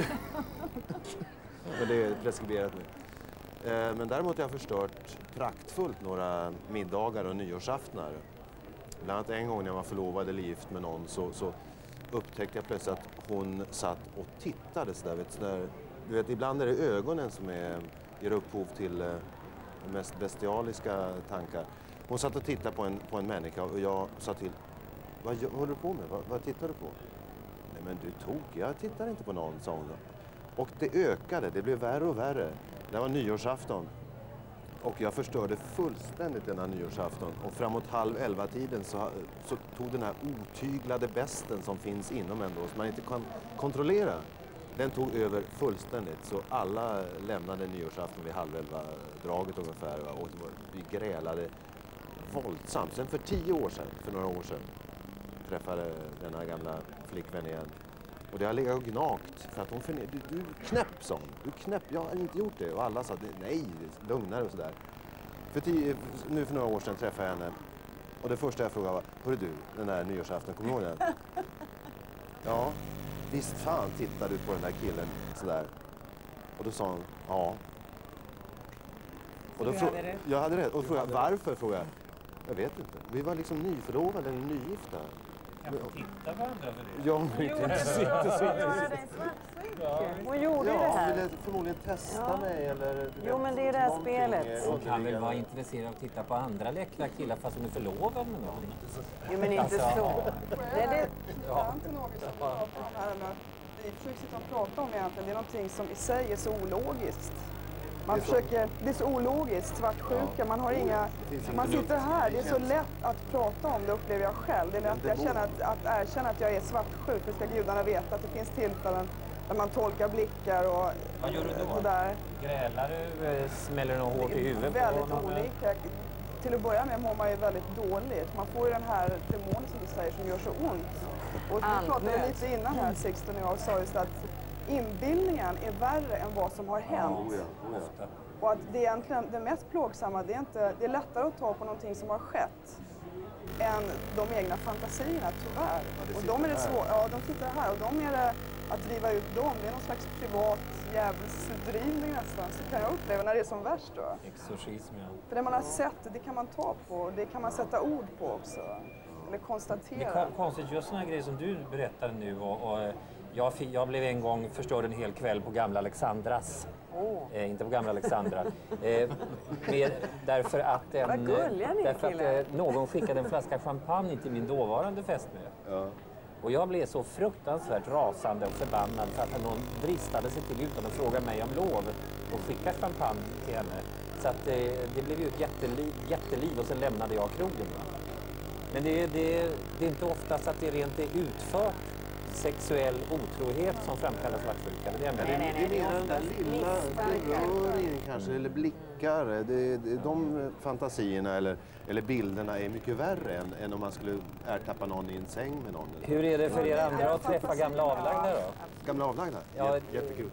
Men det är preskriberat nu. Men däremot har jag förstört praktfullt några middagar och nyårsaftnar. Bland annat en gång när jag var förlovad eller gift med någon så upptäckte jag plötsligt att hon satt och tittade sådär. Du vet, ibland är det ögonen som ger upphov till de mest bestialiska tankar. Hon satt och tittade på en människa och jag sa till, vad håller du på med? Vad tittar du på? Nej men du tog, jag tittar inte på någon, sa hon. Och det ökade, det blev värre och värre. Det var nyårsafton. Och jag förstörde fullständigt denna nyårsafton. Och framåt 22:30 så tog den här otyglade besten som finns inom ändå, som man inte kan kontrollera. Den tog över fullständigt. Så alla lämnade nyårsafton vid 22:30-draget ungefär. Och vi grälade våldsamt. Sen för 10 år sedan, för några år sedan, träffade denna gamla flickvän igen. Och det har legat och gnagt för att hon förnekade. Du knäpp, sa hon. Du knäpp, jag har inte gjort det. Och alla sa, nej, lugnare och sådär. Nu för några år sedan träffade jag henne. Och det första jag frågade var, hörru du, den där nyårsafton, kommer du ihåg den? Ja, visst fan tittar du på den där killen sådär. Och då sa hon, ja. Och då jag hade rätt. Och frågade, varför, frågade jag vet inte. Vi var liksom nyförlovade eller nygifta. Kan få titta varandra för det? Ja, men hon gjorde ju det här. Hon ville förmodligen testa mig eller... Jo, men det är det här spelet. Hon kan väl vara intresserad av att titta på andra läckra killar fast hon är förlovad med någon. Jo, men inte så. Det är inte något som pratar om här. Vi försöker sitta och prata om egentligen. Det är någonting som i sig är så ologiskt. Det är så ologiskt, svartsjuka, man har inga... Man sitter här, det är så lätt att prata om det, upplever jag själv. Det är lätt att erkänna att jag är svartsjuk, för ska gudarna veta att det finns tillfällen där man tolkar blickar och... Vad gör du då? Sådär. Grälar du? Smäller du något hårt i huvudet? Väldigt olika. Till att börja med mår man ju väldigt dåligt. Man får ju den här demonen som du säger som gör så ont. Och vi pratade lite innan här, Sixten och jag, sa just att inbildningen är värre än vad som har hänt. Och att det är egentligen det mest plågsamma, det är lättare att ta på någonting som har skett än de egna fantasierna, tyvärr. Och de är det svåra, ja, de sitter här och de är det att driva ut dem. Det är någon slags privat djävulsdrivning nästan, så kan jag uppleva när det är som värst då. Exorcism, ja. För det man har sett, det kan man ta på, det kan man sätta ord på också. Eller konstatera. Det är konstigt, just sådana grejer som du berättar nu och jag blev en gång förstörd en hel kväll på Gamla Alexandras. Inte på Gamla Alexandra. Därför att någon skickade en flaska champagne till min dåvarande fästmö. Ja. Och jag blev så fruktansvärt rasande och förbannad för att någon dristade sig till utan att fråga mig om lov och skicka champagne till henne. Så att det blev ju ett jätteliv och sen lämnade jag krogen. Men det är inte oftast att det rent är utfört sexuell otrohet som framkallar svartsjuka. Det är den där lilla beröringen kanske, eller blickar. De fantasierna eller bilderna är mycket värre än om man skulle ertappa någon i en säng med någon. Hur är det för er andra att träffa gamla avlagda då? Gamla avlagda? Ja, jättekul.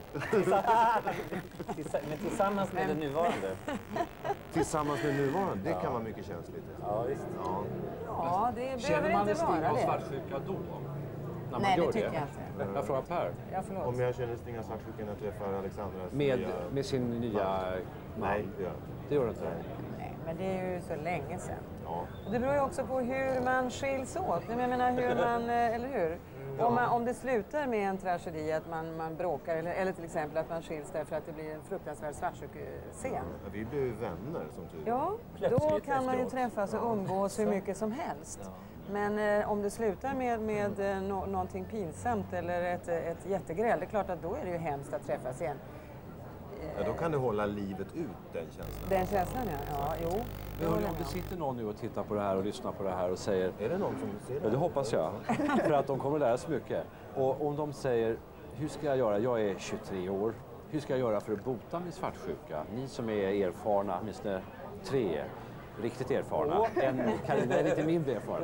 Men tillsammans med den nuvarande? Tillsammans med nuvarande, det kan vara mycket känsligt. Ja, visst. Ja, det behöver inte vara det. Känner man en svartsjuka då? Nej, det tycker jag inte. Jag frågar Per. Ja, förlåt. Om jag känner stinga svartsjuka när jag träffar Alexandras med sin nya man? Nej, det gör du inte. Nej, men det är ju så länge sedan. Ja. Och det beror ju också på hur man skiljs åt. Jag menar hur man, eller hur? Om det slutar med en tragedi, att man bråkar eller till exempel att man skiljs därför att det blir en fruktansvärd svartsjukescen. Ja, vi blir ju vänner som tur. Ja, då kan man ju träffas och umgås hur mycket som helst. Ja. Men om det slutar med någonting pinsamt eller ett jättegräl, det är klart att då är det ju hemskt att träffas igen. Ja, då kan det hålla livet ut, den känslan. Den känslan, ja. Jo. Men om det sitter någon nu och tittar på det här och lyssnar på det här och säger... Är det någon som ser det? Ja, det hoppas jag. För att de kommer att lära sig mycket. Och om de säger, hur ska jag göra? Jag är 23 år. Hur ska jag göra för att bota min svartsjuka? Ni som är erfarna, åtminstone 3 riktigt erfarna. Carina är lite mindre erfaren.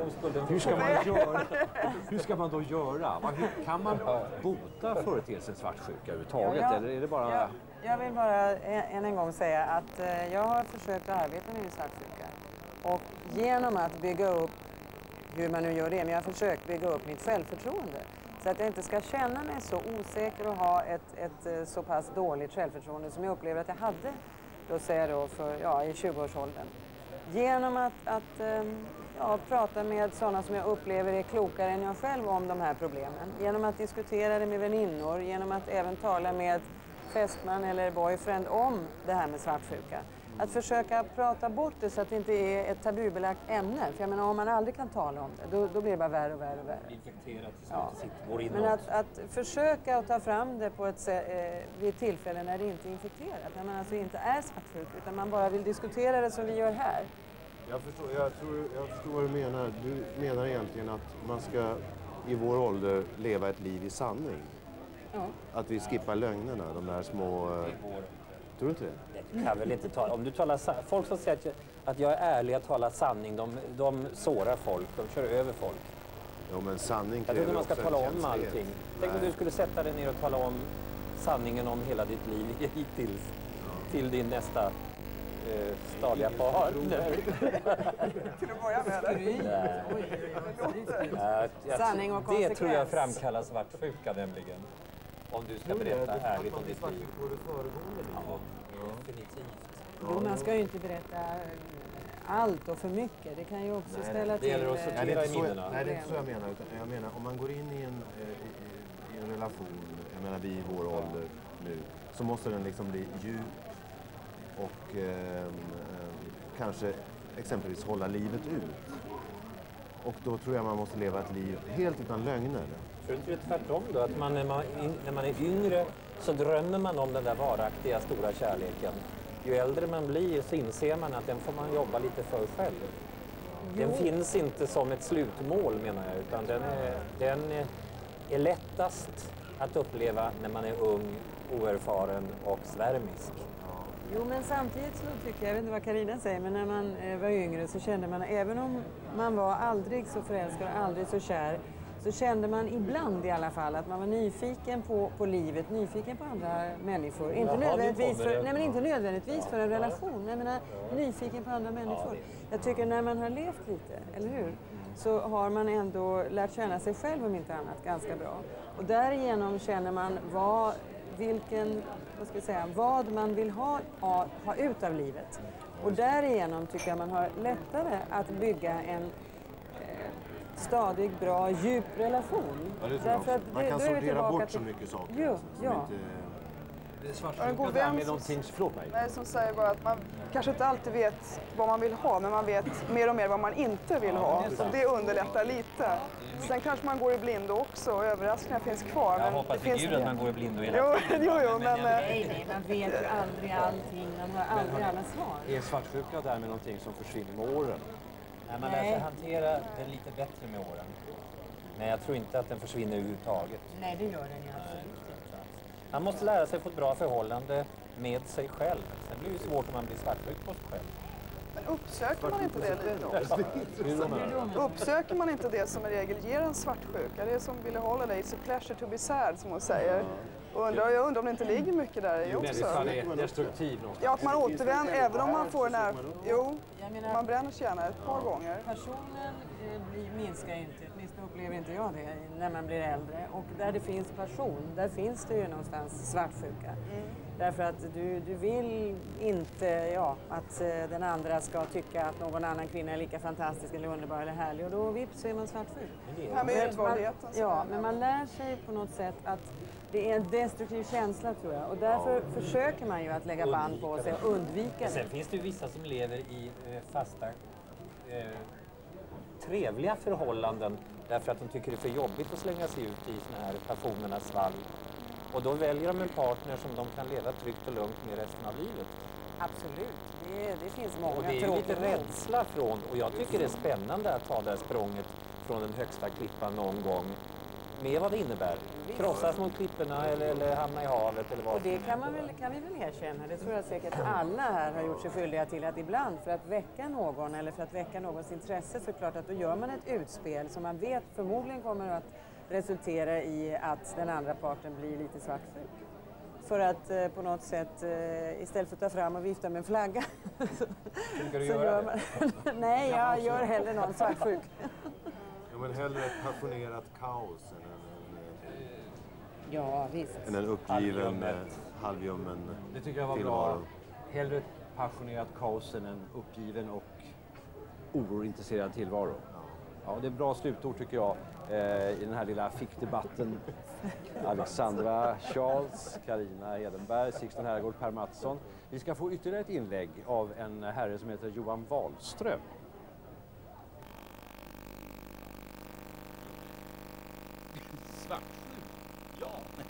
Hur ska man då göra? Hur kan man bota företeelsen svartsjuka överhuvudtaget? Eller är det bara... Jag vill bara än en gång säga att jag har försökt att arbeta med min svartsjuka. Och genom att bygga upp, hur man nu gör det, men jag har försökt bygga upp mitt självförtroende. Så att jag inte ska känna mig så osäker och ha ett så pass dåligt självförtroende som jag upplevde att jag hade, då säger jag då, i 20-årsåldern. genom att prata med sådana som jag upplever är klokare än jag själv om de här problemen. Genom att diskutera det med väninnor, genom att även tala med fästman eller boyfriend om det här med svartsjuka. Att försöka prata bort det så att det inte är ett tabubelagt ämne. För jag menar, om man aldrig kan tala om det, då blir det bara värre och värre och värre. Infekterat till Ja. sitt går inåt. Men att försöka att ta fram det på ett vid tillfällen när det inte är infekterat. När man alltså inte är svartsjuk, utan man bara vill diskutera det som vi gör här. Jag förstår vad du menar. Du menar egentligen att man ska i vår ålder leva ett liv i sanning. Ja. Att vi skippar lögnerna, de där små... Tror du inte det? Du kan väl inte tala... Om du talar folk som säger att jag är ärlig att tala sanning, de sårar folk, de kör över folk. Jo, men sanning jag kräver tror man ska också tala en om känslighet. allting. Tänk om du skulle sätta dig ner och tala om sanningen om hela ditt liv hittills till din nästa stadiga partner. Till att börja med. Sanning och det konsekvens. tror jag framkallar svartsjuka nämligen. Om du ska berätta ärligt om ditt liv. Ja, definitivt. Jo, man ska ju inte berätta allt och för mycket. Det kan ju också ställa till... Nej, det är inte så jag menar. Utan jag menar, om man går in i en relation, jag menar vi i vår ålder nu, så måste den liksom bli djup och kanske exempelvis hålla livet ut. Och då tror jag man måste leva ett liv helt utan lögner. Tror inte det är tvärtom då? Att när man är yngre så drömmer man om den där varaktiga stora kärleken. Ju äldre man blir så inser man att den får man jobba lite för själv. Den finns inte som ett slutmål menar jag, utan den är lättast att uppleva när man är ung, oerfaren och svärmisk. Jo, men samtidigt så tycker jag vet inte vad Carina säger, men när man var yngre så kände man, även om man var aldrig så förälskad och aldrig så kär, så kände man ibland i alla fall att man var nyfiken på livet, nyfiken på andra människor. Inte nödvändigtvis för en relation, jag menar nyfiken på andra människor. Jag tycker när man har levt lite, eller hur? Så har man ändå lärt känna sig själv om inte annat ganska bra. Och därigenom känner man vad man vill ha ut av livet. Och därigenom tycker jag man har lättare att bygga en stadig, bra, djup relation. Ja, det tror jag också. Man kan sortera bort så mycket saker. Jo, ja. Det är svartsjuka där med någonting, nej, som säger bara att man kanske inte alltid vet vad man vill ha, men man vet mer och mer vad man inte vill ha. Så det underlättar lite. Sen kanske man går i blindo också och överraskningar finns kvar. Jag hoppas för Gud att man går i blindo hela tiden. Jo, men... Nej, man vet ju aldrig allting, man har aldrig alla svar. Är svartsjuka därmed någonting som försvinner med åren? Nej, man lär sig hantera det lite bättre med åren. Men jag tror inte att den försvinner överhuvudtaget. Nej, det gör den ju absolut. Man måste lära sig få ett bra förhållande med sig själv. Sen blir det ju svårt om man blir svartsjuk på sig själv. Men uppsöker man inte det lite också? Uppsöker man inte det som i regel ger en svartsjuka? Det är som Billie Holiday, it's a pleasure to be sad, som hon säger. Jag undrar om det inte ligger mycket där i också. Människan är destruktiv någonstans. Ja, att man återvänder, även om man får man bränner sig gärna ett par gånger. Passionen minskar inte, åtminstone upplever inte jag det när man blir äldre. Och där det finns passion, där finns det ju någonstans svartsjuka. Därför att du vill inte att den andra ska tycka att någon annan kvinna är lika fantastisk eller underbar eller härlig. Och då vips så är man svartsjuk. Det här med uthålligheten. Ja, men man lär sig på något sätt att det är en destruktiv känsla tror jag. Och därför försöker man ju att lägga band på sig och undvika det. Sen finns det ju vissa som lever i fasta, trevliga förhållanden därför att de tycker det är för jobbigt att slänga sig ut i såna här passionernas svall. Och då väljer de en partner som de kan leva tryggt och lugnt med resten av livet. Absolut, det finns många. Och det är ju lite rädsla från, och jag tycker det är spännande att ta det här språnget från den högsta klippan någon gång. Med vad det innebär. Krossas mot klipporna eller hamna i havet eller vad. Och det kan vi väl erkänna. Det tror jag säkert alla här har gjort sig skyldiga till, att ibland för att väcka någon eller för att väcka någons intresse, så klart att då gör man ett utspel som man vet förmodligen kommer att resultera i att den andra parten blir lite svartsjuk. För att på något sätt, istället för att ta fram och vifta med en flagga, så gör man... Nej, jag gör hellre någon svartsjuk. Ja, men hellre ett passionerat kaos än en uppgiven, halvljummen Det tycker jag var bra. Hellre ett passionerat kaos än en uppgiven och ointresserad tillvaro. Ja, det är bra slutord tycker jag i den här lilla fickdebatten. Alexandra Charles, Carina Hedenberg, Sixten Herrgård, Per Mattsson. Vi ska få ytterligare ett inlägg av en herre som heter Johan Wahlström. Svartsjuk? Ja.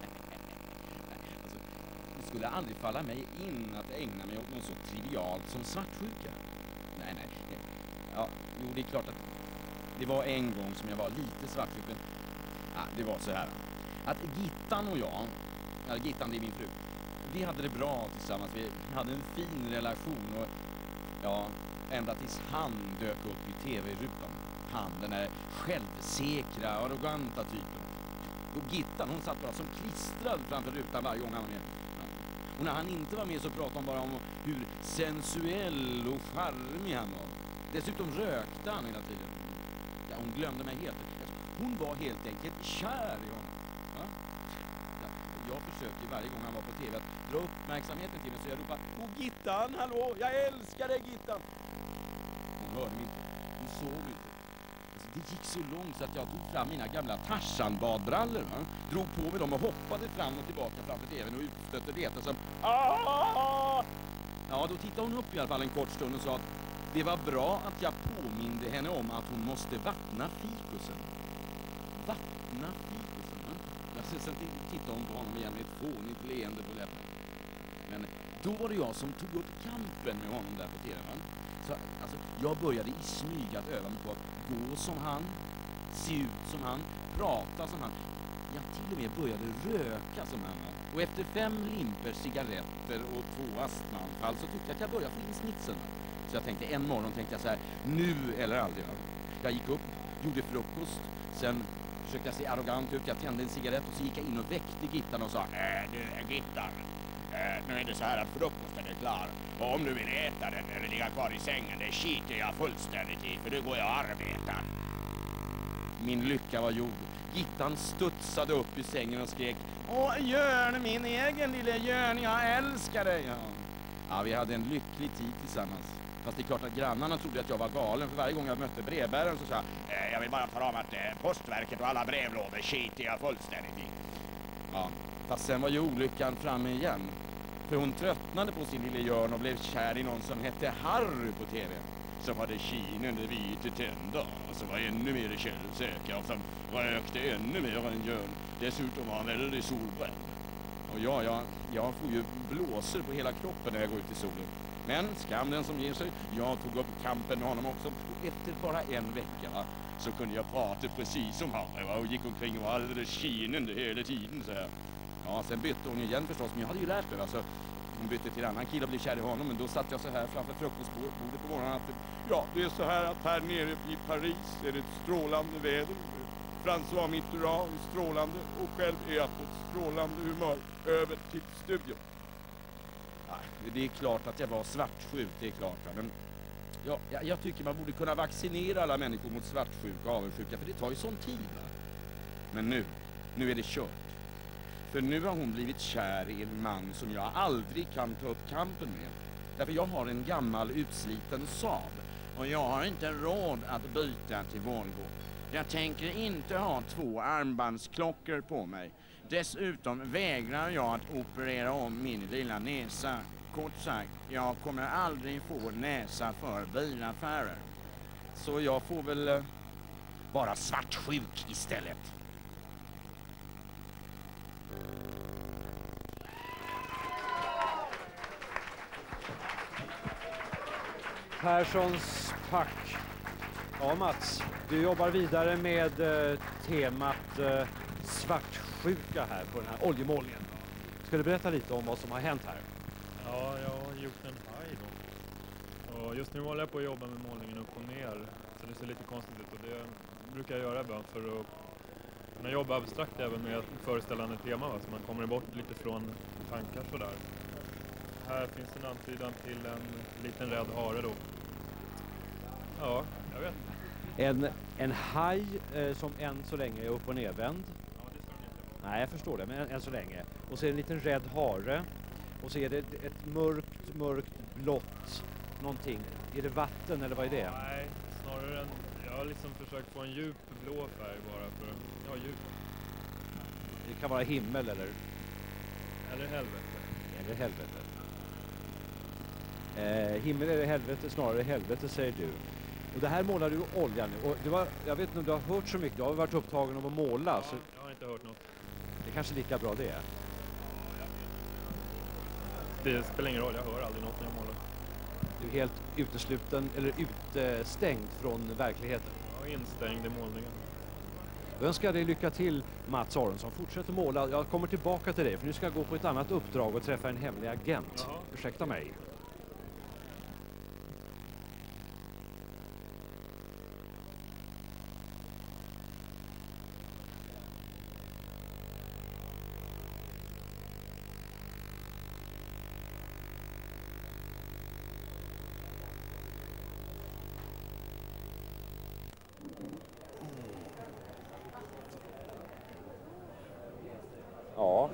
Alltså, det skulle aldrig falla mig in att ägna mig åt något så trivialt som svartsjuka. Nej. Ja, jo, det är klart att det var en gång som jag var lite svartsjuk. Ja, det var så här. Att Gittan och jag, Gittan det är min fru, vi hade det bra tillsammans. Vi hade en fin relation och ja, ända tills han dök upp i tv-rutan. Han, den där självsäkra, arroganta typen. Och Gittan, hon satt bara som klistrad framför rutan varje gång han var med. Ja. Och när han inte var med så pratade hon bara om hur sensuell och charmig han var. Dessutom rökte han hela tiden. Ja, hon glömde mig helt. Hon var helt enkelt kär i honom. Ja? Ja, jag försökte varje gång han var på tv att dra uppmärksamheten till mig, så jag ropade: "Åh Gittan, hallå, jag älskar dig Gittan!" Hon hörde mig inte. Hon såg inte. Alltså, det gick så långt så att jag tog fram mina gamla Tarzan-badbrallor. Drog på mig dem och hoppade fram och tillbaka framför tvn och utstötte det som "Aah!" Ja, då tittade hon upp i alla fall en kort stund och sa att det var bra att jag påminde henne om att hon måste vattna fikusen. Vattna fikusen? Sen tittade hon på honom igen med ett fånigt leende på läppen. Men då var det jag som tog upp kampen med honom där på tv. Så alltså, jag började i smyg att öva mig på att gå som han, se ut som han, prata som han. Jag till och med började röka som han. Och efter 5 limper cigaretter och 2 astmaanfall så tyckte jag att jag började få in snitsen. Så jag tänkte en morgon jag så här, nu eller aldrig. Jag gick upp, gjorde frukost, sen försökte jag se arrogant ut, jag tände en cigarett och så gick jag in och väckte Gittan och sa: Du Gittan, nu är det så här att frukosten är klar. Och om du vill äta den eller ligga kvar i sängen, det skiter jag fullständigt i, för nu går jag och arbetar. Min lycka var gjord. Gittan studsade upp i sängen och skrek: "Åh, Jörn, min egen lille Jörn, jag älskar dig!" Ja, vi hade en lycklig tid tillsammans. Fast det är klart att grannarna trodde att jag var galen, för varje gång jag mötte brevbäraren så sa jag vill bara tala om att postverket och alla brevlådor skiter jag fullständigt i. Ja, fast sen var ju olyckan framme igen. För hon tröttnade på sin lille Jörn och blev kär i någon som hette Harry på tv. Som hade kinande vita tänder, och som var ännu mer självsäker och som rökte ännu mer än Jörn. Dessutom var han väldigt solbränd. Och jag får ju blåser på hela kroppen när jag går ut i solen. Men skam den som ger sig, jag tog upp kampen med honom också. Och efter bara en vecka så kunde jag prata precis som han och gick omkring och var alldeles kinande hela tiden så här. Ja, sen bytte hon igen förstås, men jag hade ju lärt mig. Alltså, hon bytte till en annan kille och blev kär i honom, men då satt jag så här framför frukostbordet på morgonen att ja, det är så här att här nere i Paris är det ett strålande väder. François Mitterrand är strålande och själv är jag på ett strålande humör över till studion. Ja, det är klart att jag var svartsjuk, det är klart. Men ja, jag tycker man borde kunna vaccinera alla människor mot svartsjuka och avundsjuka, för det tar ju sån tid. Men nu är det kört. För nu har hon blivit kär i en man som jag aldrig kan ta upp kampen med. Därför jag har en gammal utsliten Saab. Och jag har inte råd att byta till Volvo. Jag tänker inte ha 2 armbandsklockor på mig. Dessutom vägrar jag att operera om min lilla näsa. Kort sagt, jag kommer aldrig få näsa för bilaffärer. Så jag får väl vara svartsjuk istället. Perssons pack. Ja, Mats, du jobbar vidare med temat svartsjuka här på den här oljemålningen. Ska du berätta lite om vad som har hänt här? Ja, jag har gjort en haj då. Och just nu håller jag på att jobba med målningen upp och ner. Så det ser lite konstigt ut, och det brukar jag göra ibland för att kunna jobba abstrakt även med ett föreställande tema. Va? Så man kommer bort lite från tankar sådär. Här finns en antydan till en liten rädd hare då. Ja, jag vet. En haj som än så länge är upp- och nervänd. Ja, det står det inte. Nej, jag förstår det, men än så länge. Och så är det en liten rädd hare. Och så är det ett mörkt blått någonting. Är det vatten eller vad är det? Nej, Snarare än, jag har liksom försökt få en djup blå färg bara för, ja, djup. Det kan vara himmel eller helvete. Eller helvete. Himmel eller helvete, snarare helvete säger du. Och det här målar du olja nu. Och det var, jag vet inte om du har hört så mycket, du har varit upptagen om att måla. Ja, så jag har inte hört något. det är kanske lika bra det. Det spelar ingen roll, jag hör aldrig något när jag målar. Du är helt utesluten eller utestängd från verkligheten. Jag är instängd i målningen. Jag önskar dig lycka till, Mats Aronsson. Fortsätt att måla. Jag kommer tillbaka till dig för nu ska jag gå på ett annat uppdrag och träffa en hemlig agent. Jaha. Ursäkta mig. Ja,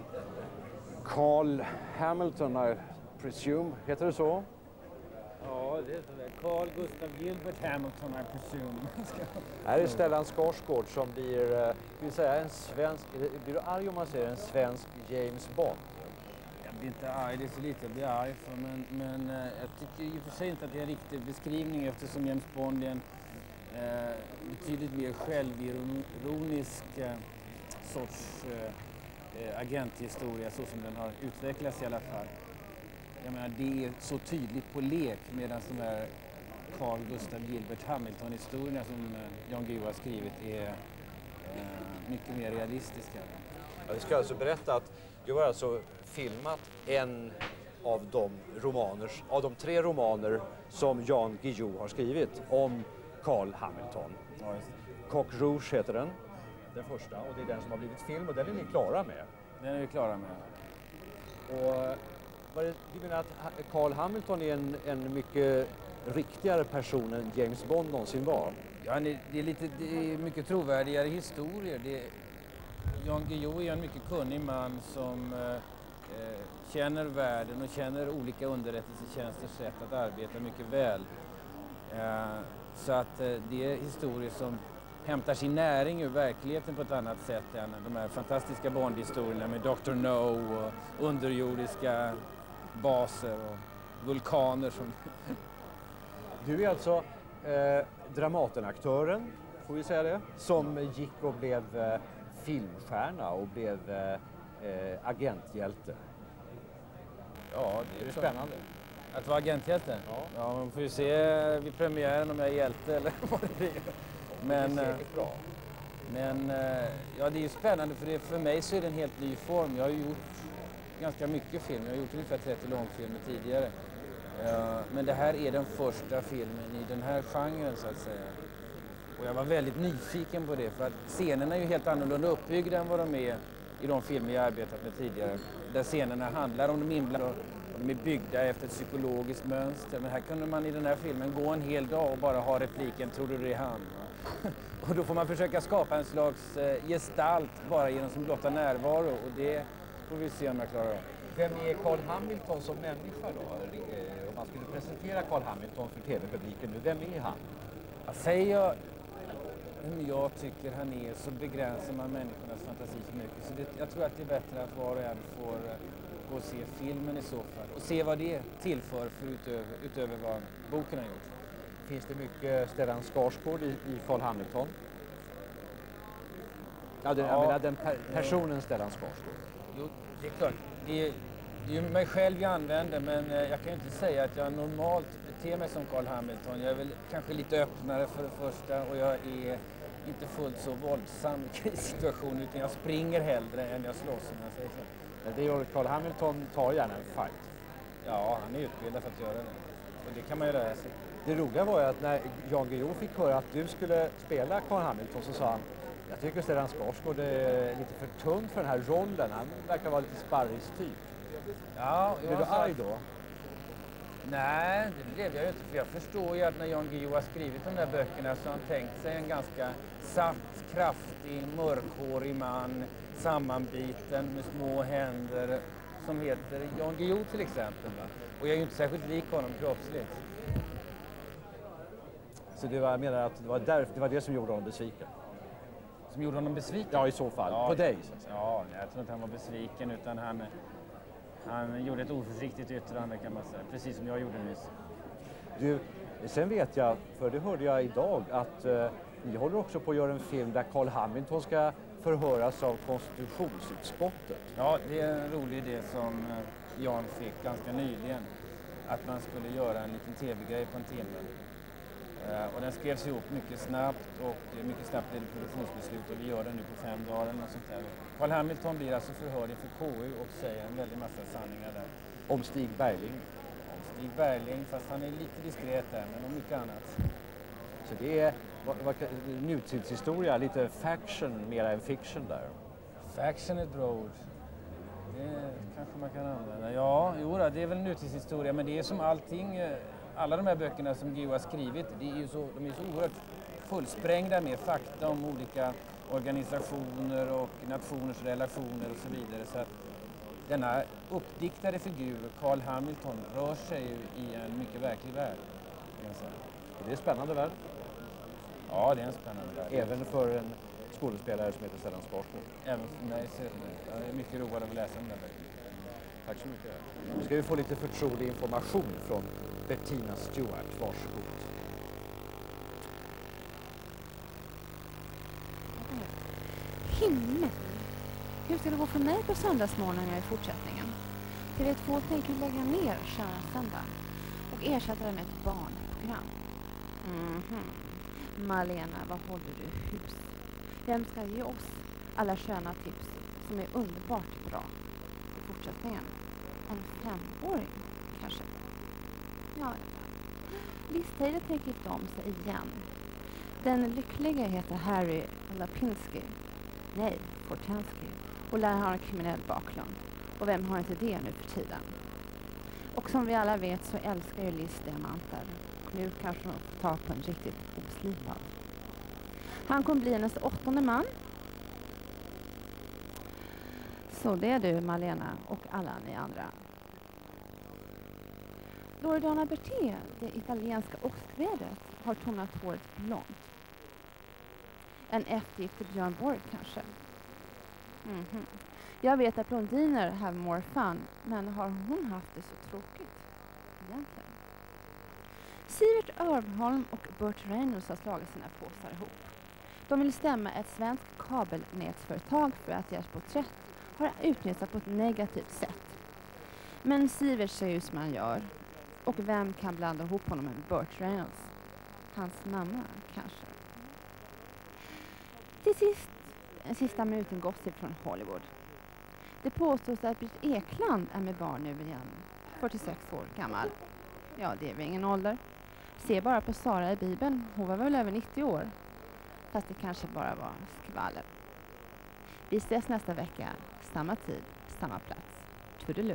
Carl Hamilton, I presume, heter det så? Ja, det heter det. Carl Gustav Gilbert Hamilton, I presume. Här är Stellan Skarsgård som blir, vill säga en svensk, blir du arg om man säger en svensk James Bond? Jag blir inte arg, det är så lite jag blir arg för, men jag tycker i och för sig inte att det är en riktig beskrivning eftersom James Bond är en betydligt mer självironisk sorts agenthistoria så som den har utvecklats i alla fall. Jag menar, det är så tydligt på lek medan de här Carl Gustav Gilbert Hamilton-historierna som Jan Guillou har skrivit är mycket mer realistiska. Ja, vi ska alltså berätta att du har alltså filmat en av de 3 romaner som Jan Guillou har skrivit om Carl Hamilton. Ja, Coq Rouge heter den första, och det är den som har blivit film och den är ni klara med. Den är vi klara med. Och du menar att Carl Hamilton är en mycket riktigare person än James Bond någonsin var? Ja, det är mycket trovärdigare historier. Jan Guillou är en mycket kunnig man som känner världen och känner olika underrättelsetjänsters sätt att arbeta mycket väl. Så att det är historier som hämtar sin näring ur verkligheten på ett annat sätt än de här fantastiska Bond-historierna med Dr. No och underjordiska baser och vulkaner som... Du är alltså Dramatenaktören, får vi säga det, som gick och blev filmstjärna och blev agenthjälte. Ja, det är spännande. Att vara agenthjälte? Ja, man får ju se vid premiären om jag är hjälte eller vad det blir. Men, det är säkert bra. Men ja, det är ju spännande för mig så är det en helt ny form. Jag har ju gjort ganska mycket film. Jag har gjort ungefär 30 långfilmer tidigare. Men det här är den första filmen i den här genren så att säga. Och jag var väldigt nyfiken på det för att scenerna är ju helt annorlunda uppbyggda än vad de är i de filmer jag arbetat med tidigare. Där scenerna handlar om de inblandade och de är byggda efter ett psykologiskt mönster. Men här kunde man i den här filmen gå en hel dag och bara ha repliken "Tror du det är han?" Och då får man försöka skapa en slags gestalt bara genom sin blotta närvaro och det får vi se om jag klarar av. Vem är Carl Hamilton som människa då? Om man skulle presentera Carl Hamilton för tv-publiken nu, vem är han? Säger jag hur jag tycker han är så begränsar man människornas fantasi för mycket. Så jag tror att det är bättre att var och en får gå och se filmen i så fall och se vad det tillför för utöver vad boken har gjort. Finns det mycket Stellan Skarsgård i Carl Hamilton? Ja, jag menar den personen Stellan Skarsgård. Jo, det är klart. Det är ju mig själv jag använder, men jag kan ju inte säga att jag normalt beter mig som Carl Hamilton. Jag är väl kanske lite öppnare för det första och jag är inte fullt så våldsam i krissituationer utan jag springer hellre än jag slåss om jag säger så. Men det gör Carl Hamilton, tar gärna en fight. Ja, han är utbildad för att göra det. Och det kan man ju lära sig. Det roliga var ju att när Jan Guillou fick höra att du skulle spela Carl Hamilton så sa han: jag tycker Stellan Skarsgård är lite för tung för den här rollen. Han verkar vara lite sparris-typ. Ja, blev du arg då? Nej, det blev jag ju inte. För jag förstår ju att när Jan Guillou har skrivit de där böckerna så har han tänkt sig en ganska satt, kraftig, mörkhårig man, sammanbiten med små händer som heter Jan Guillou till exempel. Va? Och jag är ju inte särskilt lik honom kroppsligt. Så jag menar att det var det som gjorde honom besviken. Som gjorde honom besviken? Ja, i så fall. Ja, på dig. Så att säga. Ja, jag tror inte han var besviken utan han gjorde ett oförsiktigt yttrande kan man säga. Precis som jag gjorde nyss. Du, sen vet jag, för det hörde jag idag, att ni håller också på att göra en film där Carl Hamilton ska förhöras av konstitutionsutskottet. Ja, det är en rolig idé som Jan fick ganska nyligen. Att man skulle göra en liten tv-grej på en timme. Och den skrevs ihop mycket snabbt och mycket snabbt blev det produktionsbeslut och vi gör den nu på 5 dagar eller något sånt där. Carl Hamilton blir alltså förhörd inför KU och säger en väldig massa sanningar där. Om Stig Bergling? Om Stig Bergling, fast han är lite diskret där, men om mycket annat. Så det är nutidshistoria, lite faction mera än fiction där. Faction är ett bra ord. Det kanske man kan använda. Ja, det är väl nutidshistoria, men det är som allting. Alla de här böckerna som Guillou har skrivit, de är så oerhört fullsprängda med fakta om olika organisationer och nationers relationer och så vidare. Så att denna uppdiktade figur, Carl Hamilton, rör sig i en mycket verklig värld. Och det är en spännande värld. Ja, det är en spännande värld. Även för en skådespelare som heter Stellan Skarsgård. Även för mig så är det. Jag är mycket road av att läsa om den böckerna. Tack så mycket. Nu ska vi få lite förtrolig information från Bettina Stewart. Varsågod. Himmel! Hur ska det gå för mig på söndagsmorgnarna i fortsättningen? TV2 tänker lägga ner Kära söndag och ersätta det med ett barnprogram. Malena, vad håller du hus? Vem ska ge oss alla sköna tips som är underbart bra i fortsättningen? En 5-åring kanske? Ja. Listhejder tänker inte om sig igen. Den lyckliga heter Harry Lapinski. Nej, Fortensky. Och lär ha en kriminell bakgrund. Och vem har inte det nu för tiden? Och som vi alla vet så älskar ju Liz diamanter. Och nu kanske hon får ta på en riktigt oslipad. Han kommer bli hennes 8:e man. Så det är du, Malena, och alla ni andra. Loredana Berté, det italienska åskvädret, har tonat håret blont. En eftergift till Björn Borg kanske. Jag vet att blondiner have more fun, men har hon haft det så tråkigt egentligen? Sivert Örnholm och Burt Reynolds har slagit sina påsar ihop. De vill stämma ett svenskt kabelnätsföretag för att deras porträtt har utnyttjats på ett negativt sätt. Men Sivert säger ju som han gör. Och vem kan blanda ihop honom med Burt Reynolds? Hans mamma, kanske. Till sist, en sista minuten gossip från Hollywood. Det påstås att Britt Ekland är med barn nu igen. 46 år gammal. Ja, det är väl ingen ålder. Se bara på Sara i Bibeln. Hon var väl över 90 år. Fast det kanske bara var skvaller. Vi ses nästa vecka. Samma tid, samma plats. Toodaloo.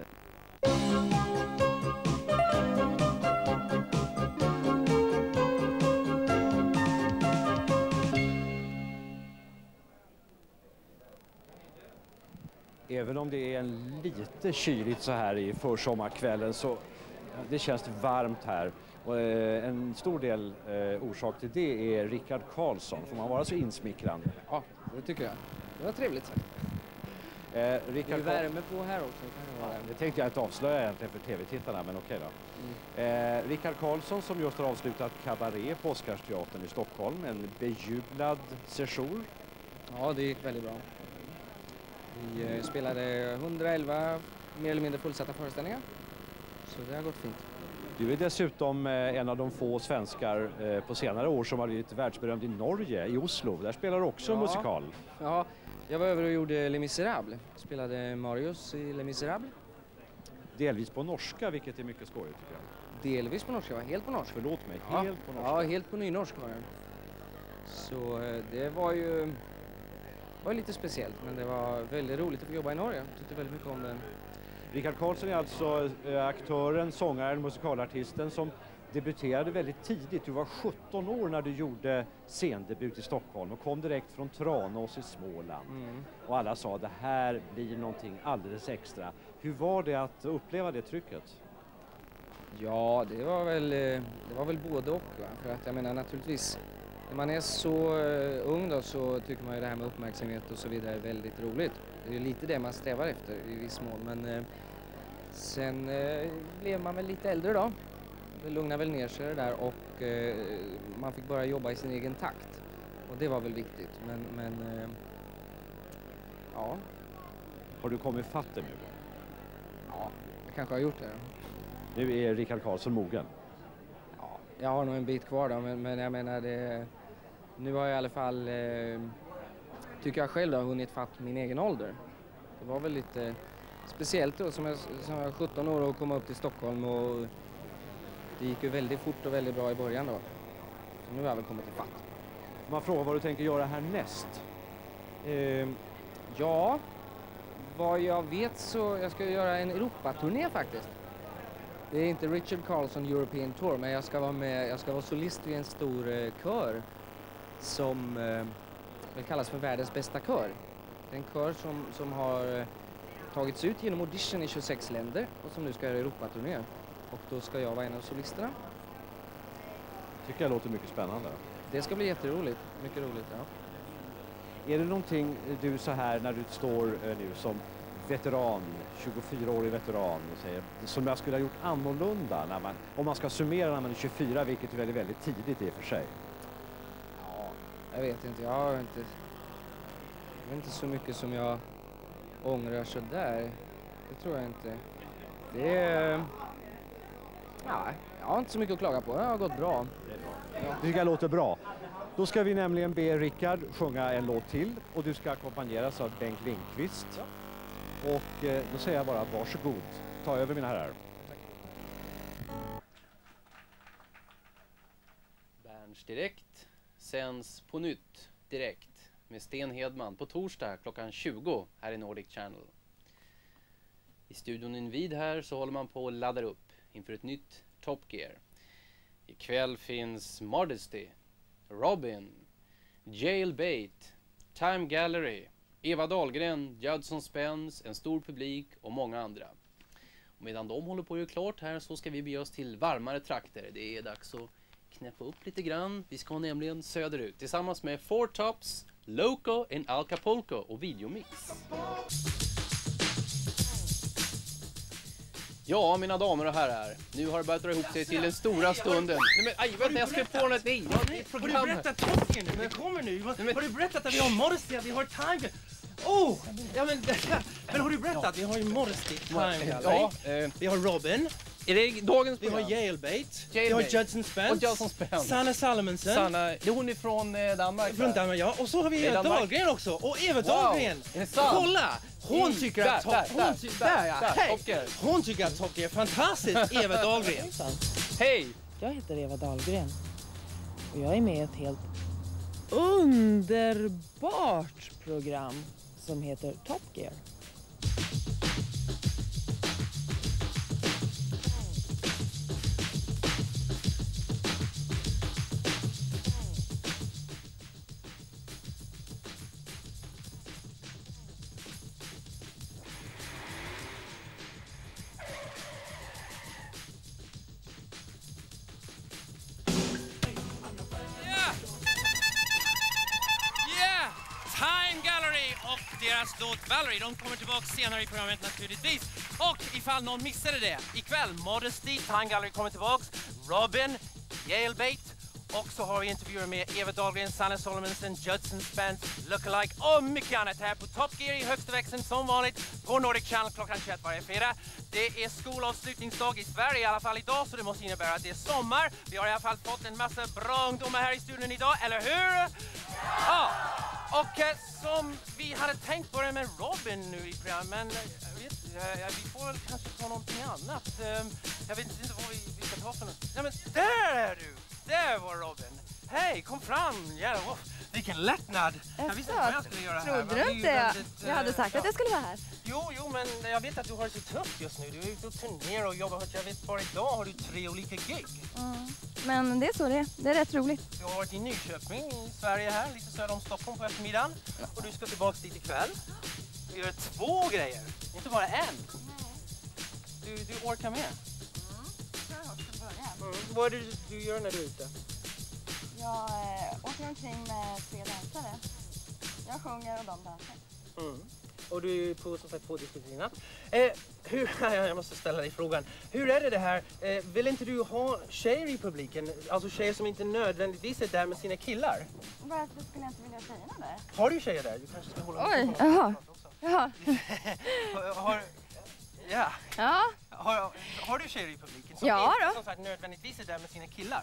Även om det är en lite kyligt så här i försommarkvällen så det känns varmt här. Och en stor del orsak till det är Rickard Karlsson. Får man vara så insmickrande? Ja, det tycker jag. Det var trevligt. Rickard, det är värme på här också. Det tänkte jag inte avslöja egentligen för tv-tittarna, men okej då. Rickard Karlsson som just har avslutat Cabaret på Oscarsteatern i Stockholm. En bejublad session. Ja, det gick väldigt bra. Vi spelade 111 mer eller mindre fullsatta föreställningar. Så det har gått fint. Du är dessutom en av de få svenskar på senare år som har blivit världsberömd i Norge, i Oslo. Där spelar du också musikal. Ja, jag var över och gjorde Les Misérables. Spelade Marius i Les Misérables. Delvis på norska, vilket är mycket skojigt tycker jag. Delvis på norska, helt på norska. Förlåt mig, ja, helt på norska. Ja, helt på nynorsk var det. Så det var ju lite speciellt, men det var väldigt roligt att få jobba i Norge. Jag tyckte väldigt mycket om det. Rickard Karlsson är alltså aktören, sångaren, musikalartisten som debuterade väldigt tidigt. Du var 17 år när du gjorde scendebut i Stockholm och kom direkt från Tranås i Småland. Och alla sa det här blir någonting alldeles extra. Hur var det att uppleva det trycket? Ja, det var väl både och. Va? För att jag menar naturligtvis, när man är så ung då, så tycker man ju det här med uppmärksamhet och så vidare är väldigt roligt. Det är ju lite det man strävar efter i viss mån, men sen blev man väl lite äldre då. Det lugnade väl ner sig det där och man fick bara jobba i sin egen takt. Och det var väl viktigt, men ja. Har du kommit fatt nu? Ja, jag kanske har gjort det. Nu är Rickard Karlsson mogen. Ja, jag har nog en bit kvar då, men jag menar det. Nu har jag i alla fall, tycker jag själv, har hunnit fatt min egen ålder. Det var väl lite speciellt då som jag var 17 år och kom upp till Stockholm, och det gick ju väldigt fort och väldigt bra i början då. Så nu har jag väl kommit till fatt. Man frågar vad du tänker göra härnäst. Ja, vad jag vet så jag ska göra en Europaturné faktiskt. Det är inte Richard Carlson European Tour, men jag ska vara solist i en stor kör som väl kallas för världens bästa kör. Det är en kör som har tagits ut genom audition i 26 länder och som nu ska göra Europaturné. Och då ska jag vara en av solisterna. Tycker jag låter mycket spännande. Det ska bli jätteroligt, mycket roligt, ja. Är det någonting du så här när du står nu som veteran, 24-årig veteran, och säger, som jag skulle ha gjort annorlunda om man ska summera när man är 24, vilket är väldigt, väldigt tidigt i och för sig? Ja, jag vet inte. Jag vet inte så mycket som jag ångrar så där. Det tror jag inte. Det är... Ja, jag har inte så mycket att klaga på. Det har gått bra. Det tycker jag låter bra. Då ska vi nämligen be Rickard sjunga en låt till, och du ska ackompanjeras av Bengt Lindqvist. Ja. Och då säger jag bara varsågod. Ta över, mina herrar. Berns direkt sänds på nytt direkt med Sten Hedman på torsdag klockan 20 här i Nordic Channel. I studion invid här så håller man på att ladda upp inför ett nytt Top Gear. Ikväll finns Modesty, Robin, Jailbait, Time Gallery, Eva Dahlgren, Judson Spence, en stor publik och många andra. Och medan de håller på att göra klart här så ska vi bege oss till varmare trakter. Det är dags att knäppa upp lite grann. Vi ska nämligen söderut tillsammans med Four Tops, Loco and Acapulco och Videomix. Ja, mina damer och herrar, nu har det börjat dra ihop sig till den stora stunden. Nej, men aj, vänta, jag ska på något. Nej, har du berättat Tolkien nu? Det kommer nu. Har du berättat att vi har Modesty, att vi har Time? Oh! Ja, men har du berättat? Vi har ju Modesty, Time Gallery. Vi har Robin. Är det dagens program? Vi har Jailbait. Vi har Judson Spence. Sanna Salomonsen. Sanna, det är hon är från Danmark. Från Danmark, ja. Och så har vi Eva Dahlgren också. Och Eva Dahlgren. Kolla! Hon tycker att hon tycker att Top Gear är fantastiskt, Eva Dahlgren. Hej! Jag heter Eva Dahlgren och jag är med i ett helt underbart program som heter Top Gear. Deras låt Valerie, de kommer tillbaka senare i programmet naturligtvis. Och ifall någon missade det, ikväll Modesty, Time Gallery kommer tillbaka, Robin, Jailbait, och så har vi intervjuer med Eva Dahlgren, Sanna Salomonsen, Judson Spence, Lookalike och mycket annat här på Top Gear i högsta växeln som vanligt på Nordic Channel klockan 21 varje fredag. Det är skolavslutningsdag i Sverige i alla fall idag, så det måste innebära att det är sommar. Vi har i alla fall fått en massa bra ungdomar här i studion idag, eller hur? Ja! Och som vi hade tänkt börja med Robin nu i programmet, men vi får väl kanske ta någonting annat. Jag vet inte vad vi ska ta för något. Nej, men där är du! Där var Robin. Hej, kom fram! Ja, vilken lättnad! Jag visste inte vad jag skulle göra här. Trodde du inte jag hade sagt att jag skulle vara här? Jo, men jag vet att du har det så tufft just nu. Du är ute och turnerar och jobbar. Jag vet bara idag har du 3 olika gig. Men det är så det är. Det är rätt roligt. Du har varit i Nyköping i Sverige här, lite söder om Stockholm på eftermiddagen. Och du ska tillbaka dit ikväll. Du gör 2 grejer, inte bara en. Du orkar med. vad är det du gör när du är ute? Jag åker omkring med 3 dansare. Jag sjunger och de dansar. Mm. Och du är på som sagt 2 discipliner. Jag måste ställa dig frågan. Hur är det här? Vill inte du ha tjejer i publiken? Alltså tjejer som inte nödvändigtvis är där med sina killar? Varför skulle jag inte vilja ha tjejerna där? Har du tjejer där? Du kanske ska hålla Oj, jaha. Jaha. Har du tjejer i publiken som Ja, inte då. som sagt nödvändigtvis är där med sina killar?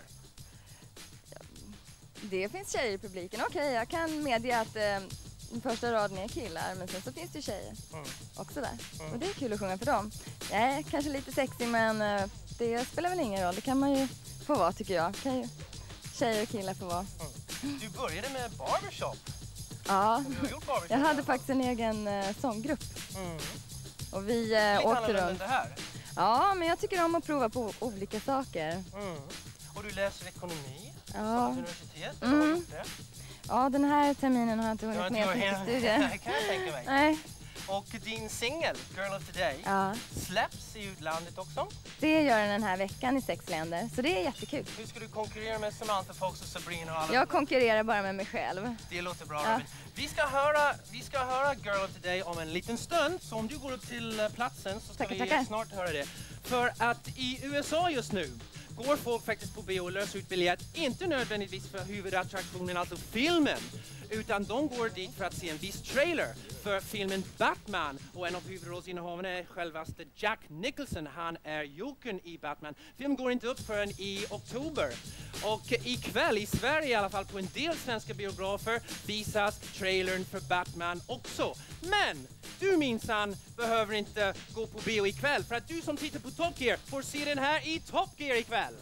Det finns tjejer i publiken. Okej, jag kan medge att den första raden är killar, men sen så finns det ju tjejer också där. Och det är kul att sjunga för dem. Jag är kanske lite sexig, men det spelar väl ingen roll. Det kan man ju få vara, tycker jag. Kan ju tjejer och killar få vara. Du började med barbershop. Ja, Du har gjort barbershop. jag hade faktiskt en egen sånggrupp. Och vi Lite åkte annorlunda runt. det här. Ja, men jag tycker om att prova på olika saker. Och du läser ekonomi på Ja. Stockholms universitet. Eller har du gjort det? Ja, den här terminen har jag inte Du har hunnit inte med så gjort mycket studier. Det kan jag tänka mig. Nej, Och din singel, Girl of the Day, Ja. släpps i utlandet också. det gör den här veckan i 6 länder, så det är jättekul. Hur ska du konkurrera med Samantha Fox och Sabrina och alla? Jag konkurrerar bara med mig själv. Det låter bra, Ja. Robin. Vi ska höra Girl of the Day om en liten stund. Så om du går upp till platsen så ska vi snart höra det. För att i USA just nu går folk faktiskt på bio och löser ut biljett. Inte nödvändigtvis för huvudattraktionen, alltså filmen. Utan de går dit för att se en viss trailer för filmen Batman. Och en av huvudrollsinnehavarna är självaste Jack Nicholson. Han är Jokern i Batman. Filmen går inte upp förrän i oktober. Och ikväll, i Sverige i alla fall, på en del svenska biografer visas trailern för Batman också. Men du minsann behöver inte gå på bio ikväll, för att du som tittar på Top Gear får se den här i Top Gear ikväll.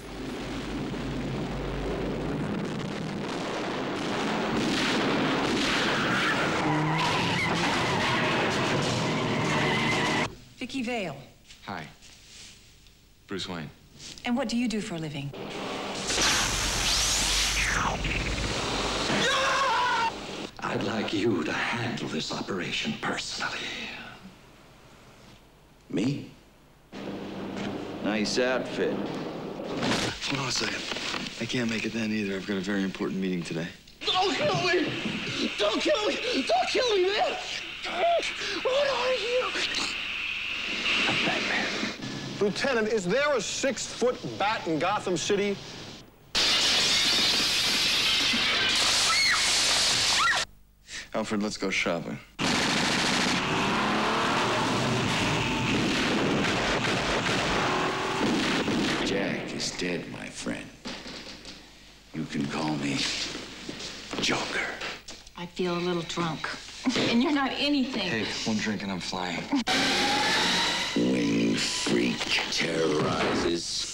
Vicky Vale. Hi. Bruce Wayne. And what do you do for a living? I'd like you to handle this operation personally. Me? Nice outfit. Hold on a second. I can't make it then either. I've got a very important meeting today. Don't kill me! Don't kill me! Don't kill me, man! What are you? Lieutenant, is there a 6-foot bat in Gotham City? Alfred, let's go shopping. Jack is dead, my friend. You can call me Joker. I feel a little drunk. And you're not anything. Hey, one drink and I'm flying. Wing freak terrorizes.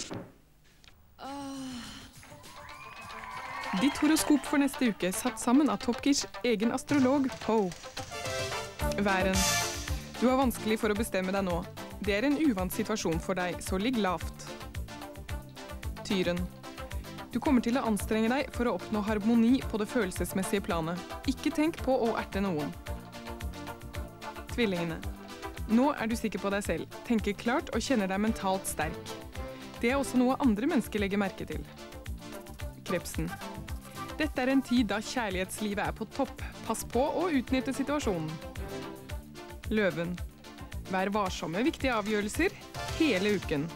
Ditt horoskop for neste uke satt sammen av Top Gears egen astrolog Poe. Væren. Du har vanskelig for å bestemme deg nå. Det er en uvant situasjon for deg, så ligg lavt. Tyren. Du kommer til å anstrenge deg for å oppnå harmoni på det følelsesmessige planet. Ikke tenk på å erte noen. Tvillingene. Nå er du sikker på deg selv, tenker klart og kjenner deg mentalt sterk. Det er også noe andre mennesker legger merke til. Krepsen. Dette er en tid da kjærlighetslivet er på topp. Pass på å utnytte situasjonen. Løven. Vær varsom med viktige avgjørelser hele uken.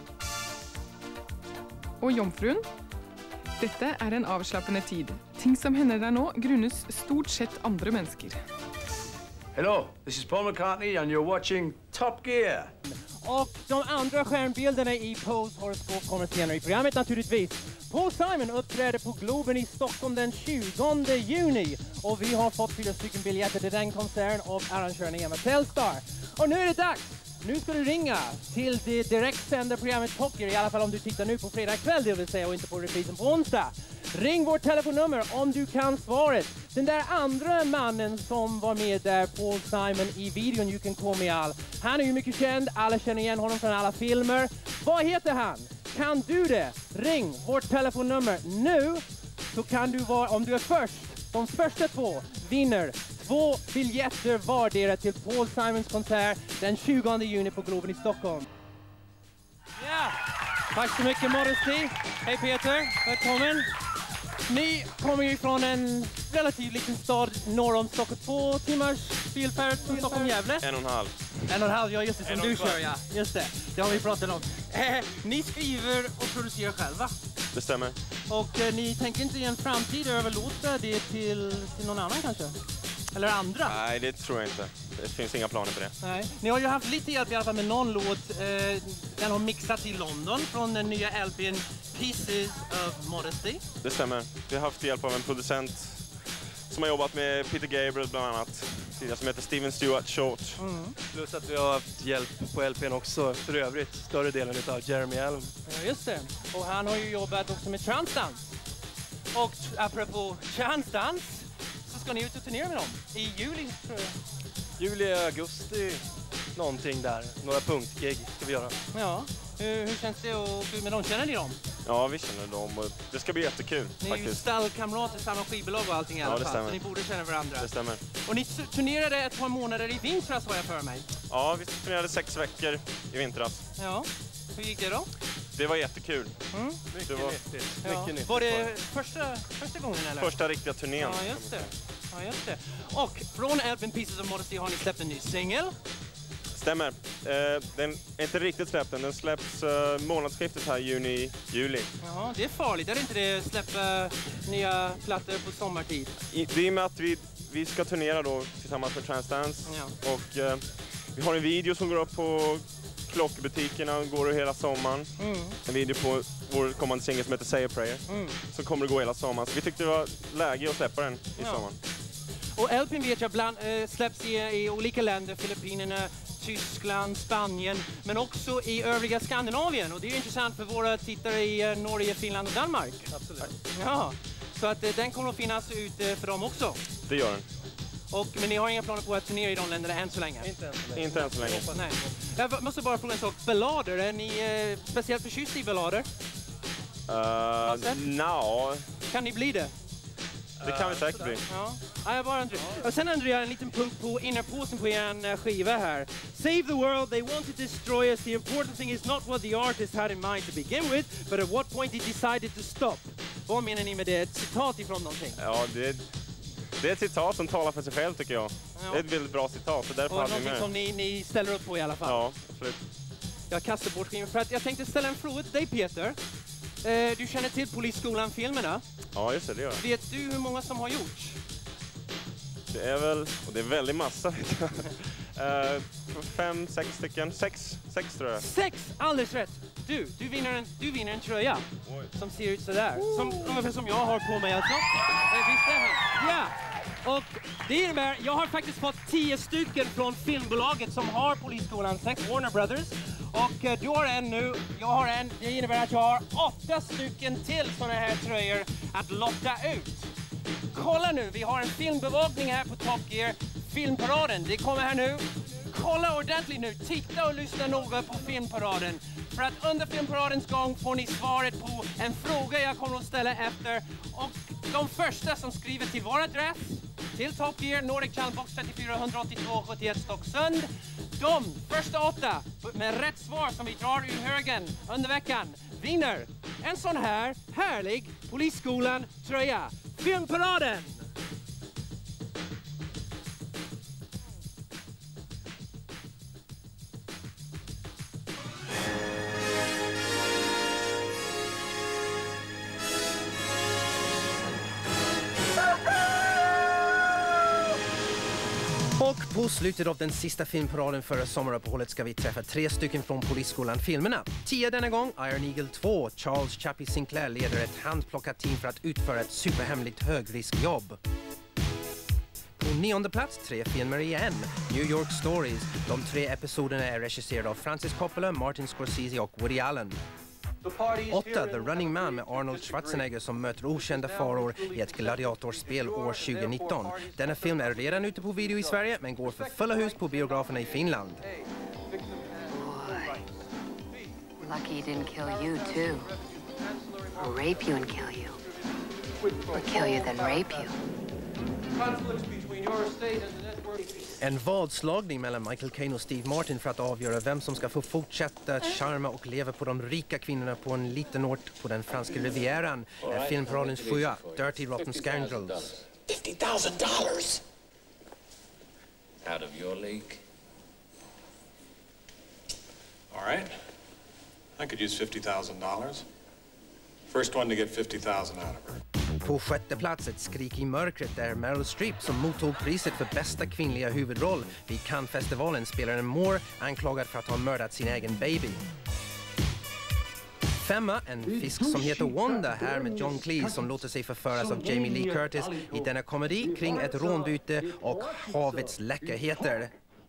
Og jomfruen. Dette er en avslappende tid. Ting som hender deg nå grunnes stort sett andre mennesker. Hello, this is Paul McCartney and you're watching Top Gear. Och de andra stjärnbilderna i Poes horoskop kommer senare i programmet naturligtvis. Paul Simon uppträder på Globen i Stockholm den 20 juni. Och vi har fått 4 stycken biljetter till den konserten av arrangören Emma Telstar. Och nu är det dags! Nu ska du ringa till det direktsända programmet Top Gear, i alla fall om du tittar nu på fredag kväll, det vill säga, och inte på reprisen på onsdag. Ring vårt telefonnummer om du kan svaret. Den där andra mannen som var med där, Paul Simon, i videon You Can Call Me Al. Han är ju mycket känd, alla känner igen honom från alla filmer. Vad heter han? Kan du det? Ring vårt telefonnummer nu, så kan du vara, om du är först, de första 2 vinner 2 biljetter vardera till Paul Simons konsert den 20 juni på Globen i Stockholm. Ja! Tack så mycket, Modesty. Hej Peter, välkommen. Ni kommer ju från en relativt liten stad norr om Stockholm. 2 timmars bilfärd från Stockholm-Gävle. 1,5. 1,5, ja just det, som du kör ja. Just det, det har vi pratat om. Ni skriver och producerar själva. Det stämmer. Och ni tänker inte i en framtid överlåta det till någon annan kanske? Eller andra? Nej, det tror jag inte. Det finns inga planer på det. Nej. Ni har ju haft lite hjälp i alla fall med någon låt. Den har mixats i London från den nya LP:n Pieces of Modesty. Det stämmer. Vi har haft hjälp av en producent som har jobbat med Peter Gabriel bland annat. Som heter Steven Stewart Short. Plus att vi har haft hjälp på LP:n också för övrigt. Större delen av Jeremy Allen. Ja, just det. Och han har ju jobbat också med Transdance. Och apropå Transdance så ska ni ut och turnera med dem i juli, tror jag. Juli, augusti, någonting där. Några punktgig ska vi göra. Ja, hur känns det att gå med dem? Känner ni dem? Ja, vi känner dem och det ska bli jättekul Ni är faktiskt. ju stallkamrater, samma skivbolag och allting i alla det fall. stämmer. Så ni borde känna varandra. Det stämmer. Och ni turnerade ett par månader i vintras, var jag för mig. Ja, vi turnerade 6 veckor i vintras. Ja, hur gick det då? Det var jättekul. Mycket nyttigt. Ja. Mycket nyttigt. Var det första gången eller? Första riktiga turnén. Ja, just det. Ja, just det. Och från LP:n Pieces of Modesty har ni släppt en ny singel. Stämmer. Den är inte riktigt släppt än. Den släpps månadsskiftet här juni-juli. Jaha, det är farligt. Är det inte det släppa nya plattor på sommartid? Det är med att vi ska turnera då tillsammans med Transdance. Ja. Och vi har en video som går upp på klockbutikerna och går hela sommaren. En video på vår kommande singel som heter Say a Prayer. Som kommer att gå hela sommaren. Så vi tyckte det var läge att släppa den i sommaren. Och LP:n vet jag släpps i olika länder, Filippinerna, Tyskland, Spanien, men också i övriga Skandinavien. Och det är ju intressant för våra tittare i Norge, Finland och Danmark. Absolut. Ja, så att den kommer att finnas ute för dem också. Det gör den. Men ni har inga planer på att turnera i de länderna än så länge? Inte än så länge. Nej. Jag måste bara fråga en sak. Ballader, är ni speciellt förtjust i ballader? Nja. Kan ni bli det? Det kan vi säkert bli. Ja, jag bara undrar. Och sen undrar jag en liten punkt på innerpåsen på er skiva här. Save the world, they want to destroy us. The important thing is not what the artist had in mind to begin with, but at what point he decided to stop. Vad menar ni med det? Ett citat ifrån någonting? Ja, det är ett citat som talar för sig själv tycker jag. Ja. Det är ett väldigt bra citat. Så därför och hade vi någonting med. som ni ställer upp på i alla fall? Ja, absolut. Jag kastar bort skivan för att jag tänkte ställa en fråga till dig, Peter. Du känner till Polisskolan-filmerna? Ja, just det gör jag. Vet du hur många som har gjorts? Det är väl, och det är väldigt massa vet jag. 5-6 stycken. 6 tror jag. 6, alldeles rätt. Du vinner en tröja som ser ut sådär. Ungefär som jag har på mig alltså. Visst är det? Ja. Och det innebär, jag har faktiskt fått 10 stycken från filmbolaget som har Polisskolan 6, Warner Brothers. Och du har en nu, jag har en. Det innebär att jag har 8 stycken till sådana här tröjor att lotta ut. Kolla nu, vi har en filmbevakning här på Top Gear. Filmparaden, det kommer här nu. Kolla ordentligt nu, titta och lyssna noga på filmparaden. För att under filmparadens gång får ni svaret på en fråga jag kommer att ställa efter. Och de första som skriver till vår adress, till Top Gear, Nordic Channel Box 34 182 71 Stocksund. De första 8 med rätt svar som vi drar ur högen under veckan vinner en sån här härlig Polisskolan-tröja. Filmparaden! Och på slutet av den sista filmparaden före sommaruppehållet ska vi träffa 3 stycken från Polisskolan-filmerna. 10 denna gång, Iron Eagle 2. Charles Chappie Sinclair leder ett handplockat team för att utföra ett superhemligt högriskjobb. På 9:e plats, 3 filmer igen. New York Stories. De 3 episoderna är regisserade av Francis Coppola, Martin Scorsese och Woody Allen. 8. The Running Man med Arnold Schwarzenegger som möter okända faror i ett gladiatorspel år 2019. Denna film är redan ute på video i Sverige men går för fulla hus på biograferna i Finland. Lucky he didn't kill you too. Or rape you and kill you. Or kill you then rape you. Conflicts between your state and the network. En vadslagning mellan Michael Caine och Steve Martin för att avgöra vem som ska få fortsätta charma och leva på de rika kvinnorna på en liten ort på den franska rivieran är filmparadens 7, Dirty Rotten Scoundrels. $50,000 out of your league. All right. I could use $50,000. First one to get 50,000 out of her. På 6:e plats ett skrik i mörkret där Meryl Streep som mottog priset för bästa kvinnliga huvudroll vid Cannes-festivalen spelar en Moore anklagad för att ha mördat sin egen baby. 5, en fisk som heter Wanda här med John Cleese som låter sig förföras av Jamie Lee Curtis i denna komedi kring ett rånbyte och havets läckerheter.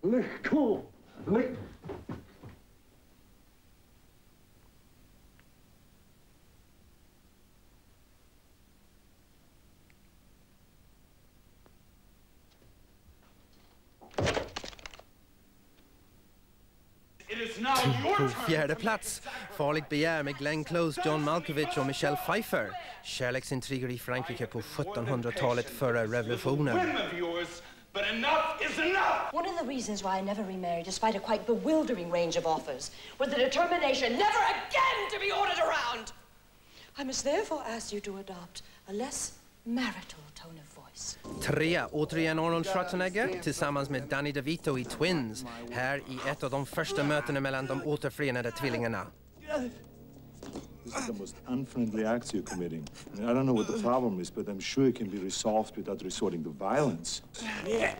På 4:e plats, Farligt begär med Glenn Close, John Malkovich och Michelle Pfeiffer. Kärleksintriger i Frankrike på 1700-talet före revolutionen. But enough is enough! One of the reasons why I never remarried, despite a quite bewildering range of offers, was the determination never again to be ordered around! I must therefore ask you to adopt a less marital tone of voice. 3, återigen Arnold Schwarzenegger tillsammans med Danny DeVito i Twins. Här i ett av de första mötena mellan de återförenade tvillingarna. This is the most unfriendly acts you're committing. I mean, I don't know what the problem is, but I'm sure it can be resolved without resorting to violence. Yeah.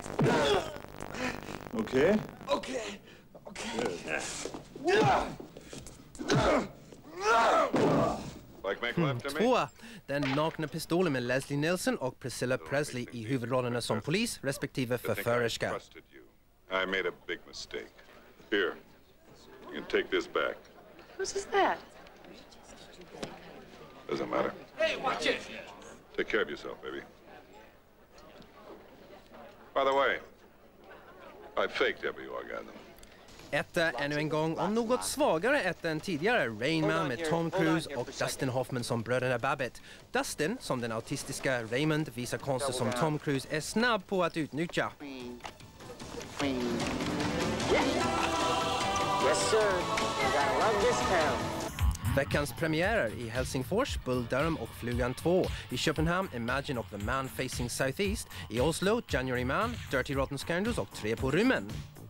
Okay? Okay. Okay. 2, den nakna pistolen med Leslie Nielsen och Priscilla Presley i huvudrollerna som polis respektive förförerska. I made a big mistake. Here, you can take this back. Whose is that? Doesn't matter. Hey, watch it! Take care of yourself, baby. By the way, I faked every orgasm. 1, ännu en gång, om något svagare 1 än tidigare, Rain Man med Tom Cruise och Dustin Hoffman som bröderna Babbitt. Dustin, som den autistiska Raymond, visar konster som Tom Cruise är snabb på att utnyttja. Yes, sir. You gotta love this town. Veckans premiärer i Helsingfors, Bull Durham och Flugan 2. I Köpenhamn, Imagine och The Man Facing Southeast. I Oslo, January Man, Dirty Rotten Scoundrels och 3 på rymmen.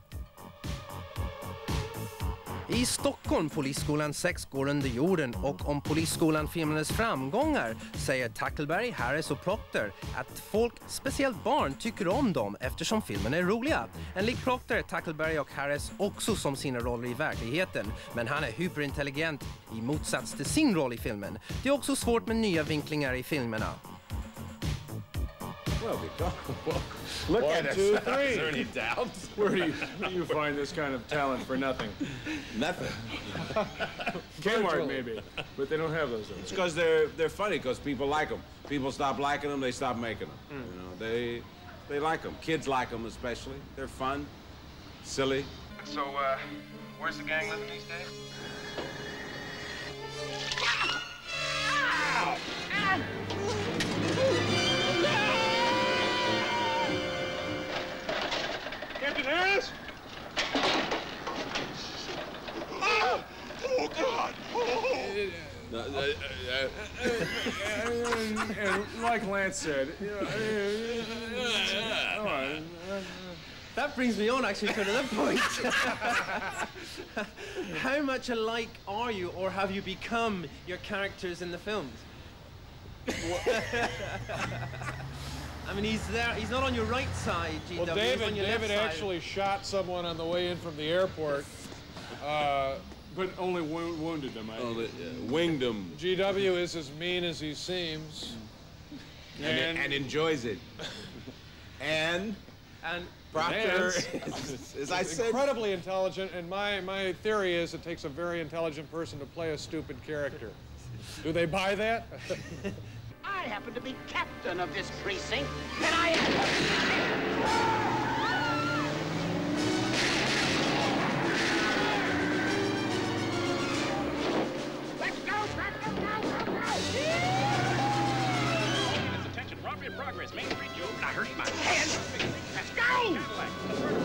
I Stockholm, Polisskolan 6 går under jorden och om Polisskolan-filmernas framgångar säger Tackleberg, Harris och Proctor att folk, speciellt barn, tycker om dem eftersom filmerna är roliga. Enligt Proctor är Tackleberg och Harris också som sina roller i verkligheten, men han är hyperintelligent i motsats till sin roll i filmen. Det är också svårt med nya vinklingar i filmerna. Well, look at us. 1, 2, 3. Is there any doubts? Where do you find this kind of talent for nothing? Nothing. Kmart maybe, but they don't have those. It's because they're funny, because people like them. People stop liking them, they stop making them. You know, they like them. Kids like them especially. They're fun, silly. So, where's the gang living these days? Captain Harris? Oh, God! And like Lance said, That brings me on actually to another point. How much alike are you, or have you become your characters in the films? I mean, he's there. He's not on your right side, GW. Well, he's on your David left actually shot someone on the way in from the airport, but only wounded them. Winged them. GW is as mean as he seems, and enjoys it. and Proctor, as I said, incredibly intelligent. And my theory is it takes a very intelligent person to play a stupid character. Do they buy that? I happen to be captain of this precinct, and I am... Let's go! Attention, robbery in progress. Main Street, Joe. I hurt my hand. Let's go!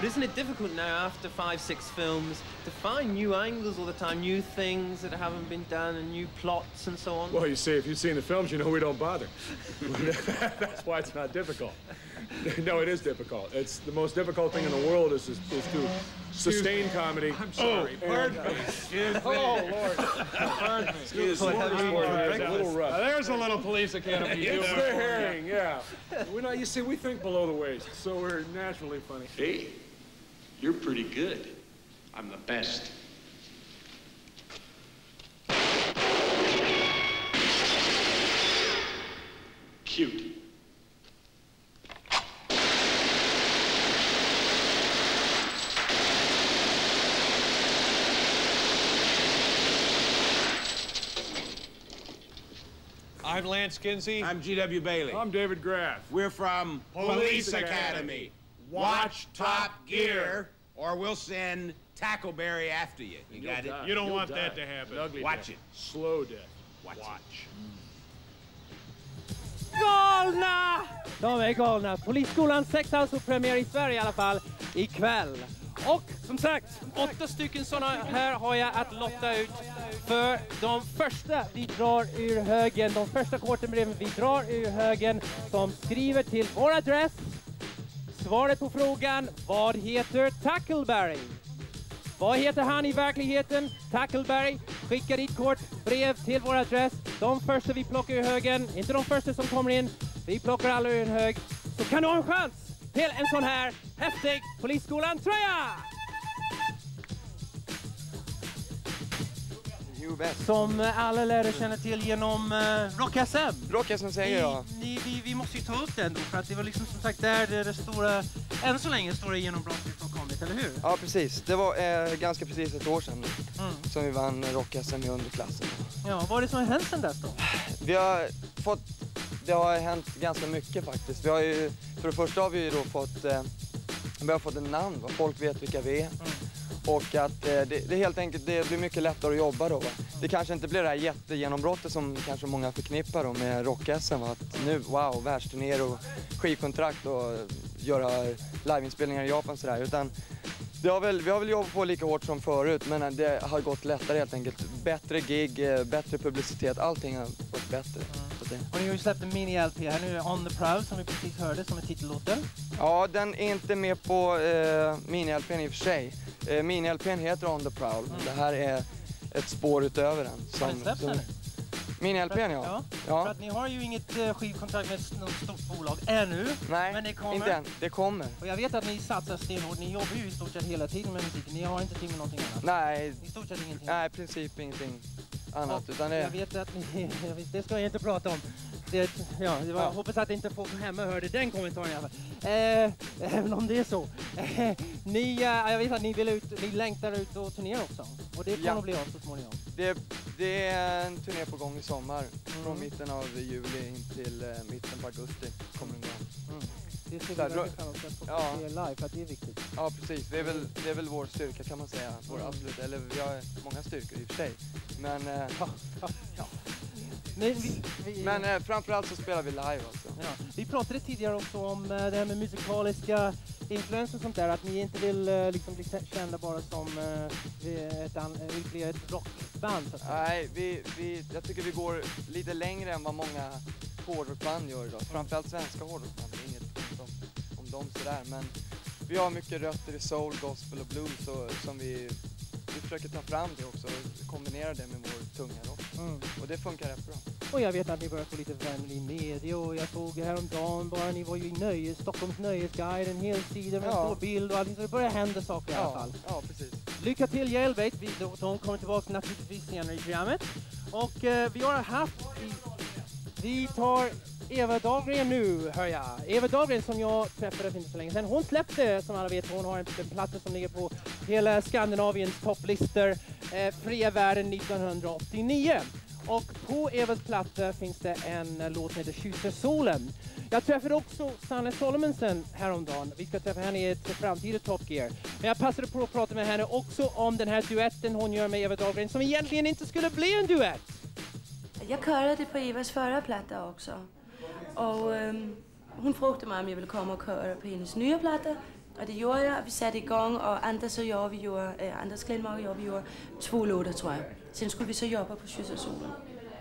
isn't it difficult now after 5-6 films to find new angles all the time, new things that haven't been done and new plots and so on? Well, you see, if you've seen the films, you know we don't bother. That's why it's not difficult. No, it is difficult. It's the most difficult thing in the world is to sustain comedy. I'm sorry. Pardon me. Excuse me. Oh, Lord. Pardon me. Excuse me. A little rough. There's a little police academy. It's the herring, yeah. You see, we think below the waist, so we're naturally funny. Hey, you're pretty good. I'm the best. Cute. I'm Lance Kinsey. I'm G.W. Bailey. I'm David Graff. We're from Police Academy. Watch Top Gear, or we'll send Tackleberry after you. You got it? You don't want that to happen. Watch it. Slow death. Watch. Galna! De är galna. Polisskolan 6 alltså premiär i Sverige i alla fall ikväll. Och som sagt, 8 stycken sådana här har jag att lotta ut. För de första vi drar ur högen, de första kortenbreven vi drar ur högen som skriver till vår adress. Svaret på frågan, vad heter Tackleberry? Vad heter han i verkligheten? Tackleberry. Skicka ditt kort, brev till vår adress. De första vi plockar ur högen, inte de första som kommer in. Vi plockar alla ur en hög. Så kan du ha en chans till en sån här häftig Polisskolan-tröja! Som alla lärare känner till genom Rock SM. Rock SM säger jag. Vi måste ju ta upp den då, för att det var liksom som sagt där det stora, än så länge stora genombrottet har kommit, eller hur? Ja, precis. Det var ganska precis ett år sedan som vi vann Rock SM i underklassen. Ja, vad är det som har hänt sedan dess då? Det har hänt ganska mycket faktiskt. Vi har ju, för det första har vi ju då fått ett namn, vad folk vet vilka vi är. Och att det helt enkelt det blir mycket lättare att jobba då. Va? Det kanske inte blir det här jättegenombrottet som kanske många förknippar då med Rock-SM. Att nu, wow, världsturnéer och skivkontrakt och göra liveinspelningar i Japan sådär. Utan vi har väl jobbat på lika hårt som förut, men det har gått lättare helt enkelt. Bättre gig, bättre publicitet, allting har gått bättre. Och ni har ju släppt en mini-LP här nu, On the Proud, som vi precis hörde som är titellåten. Ja, den är inte med på mini-LPn i och för sig. Mini-LPn heter On the Proud, men det här är ett spår utöver den. Har den släppts nu? Mini-LPn, ja. För att ni har ju inget skivkontrakt med något stort bolag ännu. Nej, men det kommer. Inte än. Det kommer. Och jag vet att ni satsar stenhårt. Ni jobbar ju i stort sett hela tiden med musiken. Ni har inte tid med någonting annat. Nej. I stort sett ingenting. Nej, i princip ingenting annat. Utan jag vet att ni... det ska jag inte prata om. Jag hoppas att inte folk hemma hörde den kommentaren i alla fall. Även om det är så. Jag vet att ni längtar ut och turnerar också. Och det kommer att bli av så småningom. Det är en turné på gång i sommar. Från mitten av juli in till mitten på augusti kommer den igång. Det ser vi väldigt fram emot att få se live, för att det är viktigt. Ja, precis. Det är väl vår styrka kan man säga. Vår absolut, eller vi har många styrkor i och för sig. Men... Men framförallt så spelar vi live alltså. Ja. Vi pratade tidigare också om det här med musikaliska influenser och sånt där. Att ni inte vill liksom bli kända bara som ytterligare ett rockband. Nej, jag tycker vi går lite längre än vad många hårdrockband gör idag. Framförallt svenska hårdrockband. Det är inget om dem sådär. Men vi har mycket rötter i soul, gospel och blues som vi försöker ta fram det också och kombinera det med vår tunga rock. Och det funkar rätt bra. Och jag vet att ni börjar få lite vänner i media och jag såg häromdagen bara, ni var ju i Stockholms Nöjesguide, en hel sida med en stor bild och allting, så det börjar hända saker i alla fall. Ja, precis. Lycka till Jailbait, de kommer tillbaka naturligtvis senare i programmet. Och vi tar Eva Dahlgren nu, hör jag. Eva Dahlgren som jag träffade för inte så länge sedan. Hon släppte, som alla vet, hon har en platta som ligger på hela Skandinaviens topplistor, Fria världen 1989. Och på Evas platta finns det en låt som heter Kysser solen. Jag träffade också Sanne Solomonsen häromdagen. Vi ska träffa henne i ett framtida Top Gear. Men jag passade på att prata med henne också om den här duetten hon gör med Eva Dahlgren, som egentligen inte skulle bli en duett. Jag körade på Evas förra platta också. Och hon frågade mig om jag ville komma och köra på hennes nya platta. Och det gjorde jag, vi satte igång och Anders och jag, vi gjorde, Anders Glenmark och jag, vi gjorde 2 låtar tror jag. Sen skulle vi så jobba på Kyss och solen.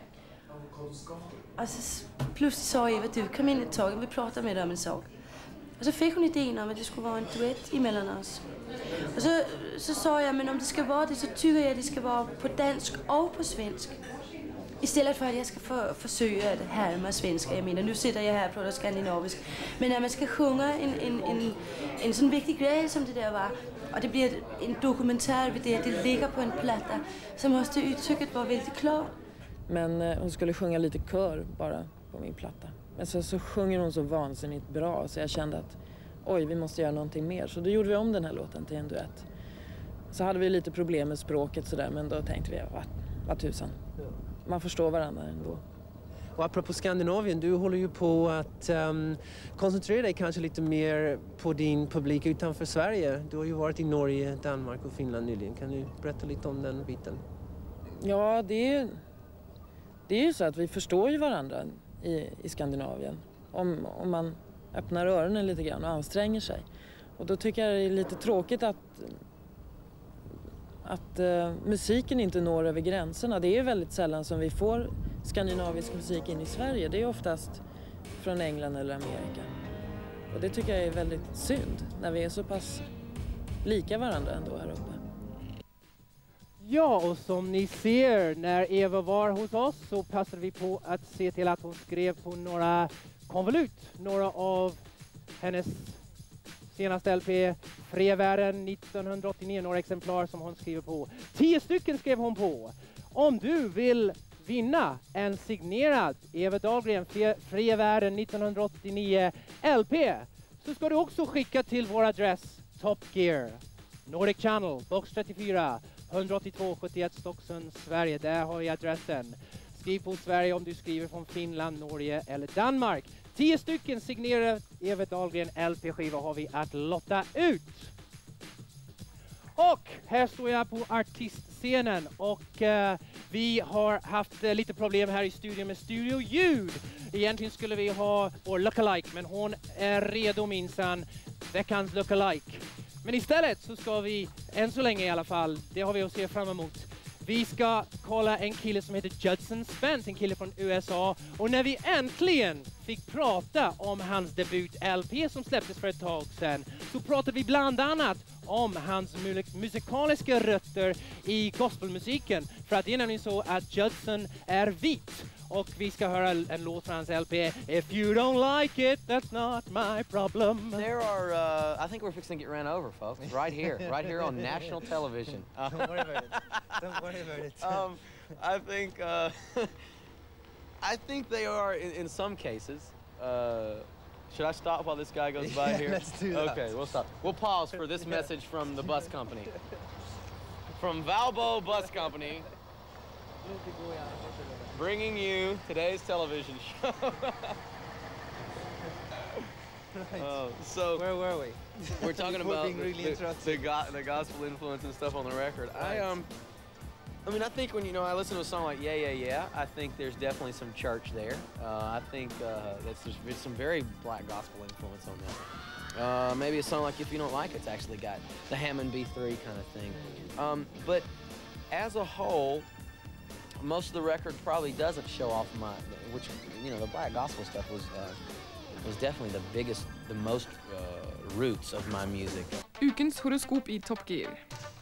Och så plötsligt sa Eva, du kom in ett tag och vi pratade med dig om en sak. Och så fick hon idén om att det skulle vara en duett emellan oss. Och så sa jag, men om det ska vara det så tycker jag att det ska vara på dansk och på svensk. Istället för att jag ska försöka att härma svenska. Jag menar, nu sitter jag här och pratar skandinavisk. Men när man ska sjunga en sån viktig grej som det där var, och det blir en dokumentär vid det, att det ligger på en platta, så måste uttrycket vara väldigt klart. Men hon skulle sjunga lite kör bara på min platta. Men så sjunger hon så vansinnigt bra så jag kände att oj, vi måste göra någonting mer. Så då gjorde vi om den här låten till en duett. Så hade vi lite problem med språket sådär, men då tänkte vi, vad tusan. Man förstår varandra ändå. Och apropå Skandinavien, du håller ju på att koncentrera dig kanske lite mer på din publik utanför Sverige. Du har ju varit i Norge, Danmark och Finland nyligen. Kan du berätta lite om den biten? Ja, det är ju så att vi förstår ju varandra i Skandinavien. Om man öppnar öronen lite grann och anstränger sig. Och då tycker jag det är lite tråkigt att musiken inte når över gränserna. Det är ju väldigt sällan som vi får skandinavisk musik in i Sverige. Det är oftast från England eller Amerika. Och det tycker jag är väldigt synd när vi är så pass lika varandra ändå här uppe. Ja, och som ni ser, när Eva var hos oss så passade vi på att se till att hon skrev på några konvolut. Några av hennes senaste LP, Frevärden 1989, några exemplar som hon skriver på. 10 stycken skrev hon på. Om du vill vinna en signerad Eva Dahlgren Frevärden 1989 LP så ska du också skicka till vår adress Top Gear, Nordic Channel, box 34, 182 71 Stocksund, Sverige. Där har vi adressen. Skriv på Sverige om du skriver från Finland, Norge eller Danmark. 10 stycken signerade Eva Dahlgren LP-skiva har vi att lotta ut. Och här står jag på artistscenen och vi har haft lite problem här i studion med studioljud. Egentligen skulle vi ha vår lookalike, men hon är redo minsann, veckans lookalike. Men istället så ska vi, än så länge i alla fall, det har vi att se fram emot. Vi ska kolla en kille som heter Judson Spence, en kille från USA. Och när vi äntligen fick prata om hans debut-LP som släpptes för ett tag sedan så pratade vi bland annat om hans musikaliska rötter i gospelmusiken. För att det är nämligen så att Judson är vit. Och vi ska höra en låt från hans LP. If you don't like it, that's not my problem. There are, I think we're fixing to get ran over, folks. Right here on national television. Don't worry about it. Don't worry about it. I think they are in some cases. Should I stop while this guy goes by here? Let's do that. Okay, we'll stop. We'll pause for this message from the bus company. From Valbo Bus Company. Bringing you today's television show. Right. So where were we? We're talking about really the gospel influence and stuff on the record. Right. I mean, I think when I listen to a song like Yeah, Yeah, Yeah, I think there's definitely some church there. I think there's some very black gospel influence on that. Maybe a song like If You Don't Like It's actually got the Hammond B3 kind of thing. But as a whole, most of the record probably doesn't show off which, the black gospel stuff was definitely the most roots of my music. Ukens horoskop i Top Gear.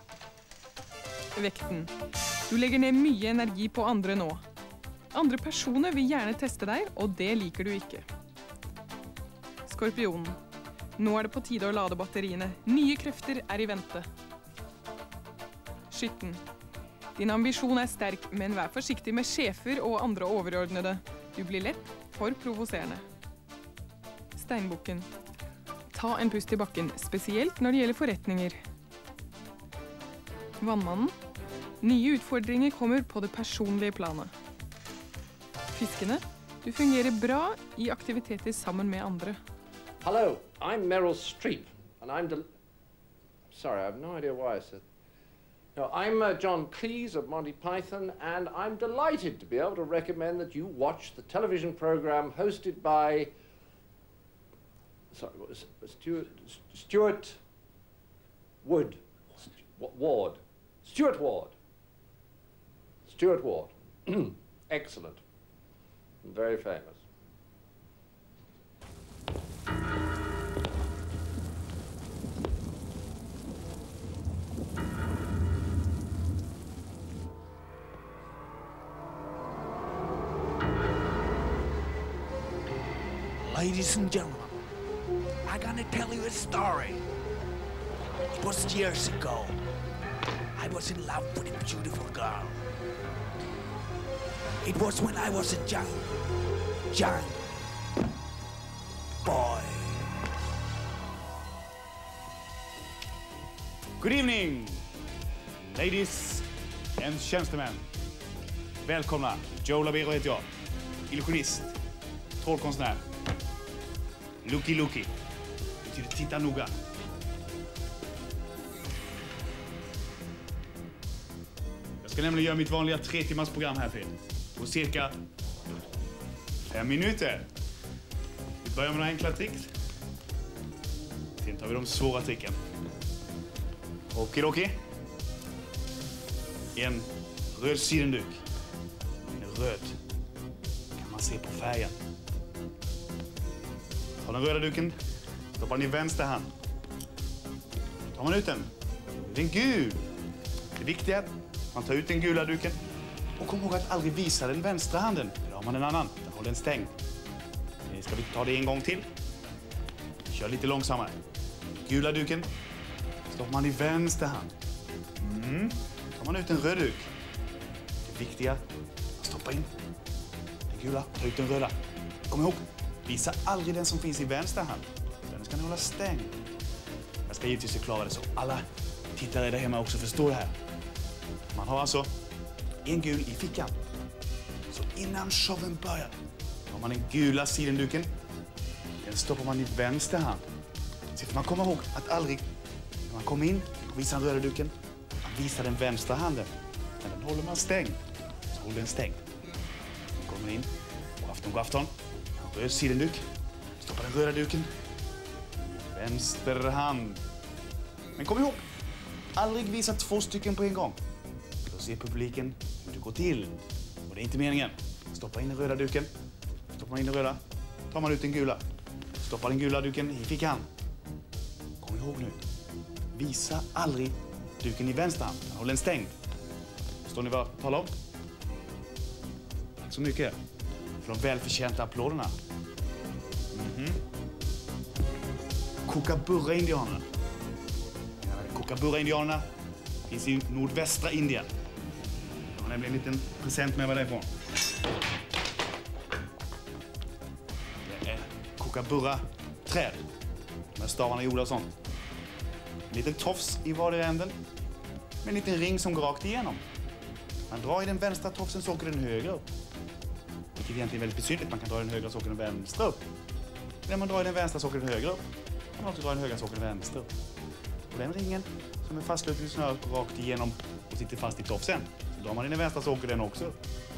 Vekten. Du legger ned mye energi på andre nå. Andre personer vil gjerne teste deg, og det liker du ikke. Skorpionen. Nå er det på tide å lade batteriene. Nye krefter er i vente. Skytten. Din ambisjon er sterk, men vær forsiktig med sjefer og andre overordnede. Du blir lett for provoserende. Steinbukken. Ta en pust i bakken, spesielt når det gjelder forretninger. Vannmannen. Nye utfordringer kommer på det personlige planet. Fiskene. Du fungerer bra i aktiviteter sammen med andre. Hello, I'm Meryl Streep, and I'm sorry, I have no idea why I said. No, I'm John Cleese of Monty Python, and I'm delighted to be able to recommend that you watch the television program hosted by, sorry, what was it? Stuart Wood. Ward. Stuart Ward. Stuart Ward. Excellent. Very famous. Ladies and gentlemen, I'm gonna tell you a story. It was years ago. I was in love with a beautiful girl. It was when I was a young boy. Good evening, ladies and gentlemen. Välkomna. Joe Labero heter jag. Illusionist. Trollkonstnär. Looky looky. Det betyder titta noga. Jag ska nämligen göra mitt vanliga 3 timmars program här för er. På cirka 5 minuter. Vi börjar med några enkla tricks. Sen tar vi de svåra tricken. Okidoki. En röd sidenduk. En röd. Kan man se på färgen. Ta den röda duken. Stoppar den i vänster hand. Tar man ut den. Det är en gul. Det viktiga är att man tar ut den gula duken. Och kom ihåg att aldrig visa den vänstra handen. Då har man en annan. Där håller den stängd. Ska vi ta det en gång till? Kör lite långsammare. Gula duken. Stoppar man i vänster hand. Tar man ut en röd duk. Det viktiga. Stoppa in den gula. Ta ut den röda. Kom ihåg. Visa aldrig den som finns i vänster hand. Den ska ni hålla stängd. Jag ska givetvis förklara det så alla tittare där hemma också förstår det här. Man har alltså en gul i fickan. Så innan showen börjar har man den gula sidenduken. Den stoppar man i vänster hand. Så får man komma ihåg att aldrig när man kommer in och visar den röda duken, man visar den vänstra handen. Men den håller man stängd. Så håller den stängd. Man kommer in. God afton. Röd sidenduk. Stoppa den röda duken. Vänster hand. Men kom ihåg. Aldrig visa 2 stycken på en gång. Då ser publiken hur det går till. Och det är inte meningen. Stoppa in den röda duken. Stoppar man in den röda. Tar man ut den gula. Stoppa den gula duken i fickan. Kom ihåg nu. Visa aldrig duken i vänster hand. Håll den stängd. Förstår ni vad jag talar om? Tack så mycket. För de välförtjänta applåderna. Kookaburra-indianerna. Kookaburra-indianerna finns i nordvästra Indien. Jag har nämligen en liten present med mig därifrån. Det är kookaburra-träd. De här stavarna är gjorda och sånt. En liten tofs i vardera änden. Med en liten ring som går rakt igenom. Man drar i den vänstra tofsen så åker den högre upp. Vilket egentligen är väldigt besynligt. Man kan dra i den högra så åker den vänstra upp. När man drar i den vänstra så åker den högre upp. Man kan också dra i den högra så åker den vänstra upp. Och den ringen som är fastlöst i snöret går rakt igenom och sitter fast i tofsen. Så drar man i den vänstra så åker den också upp.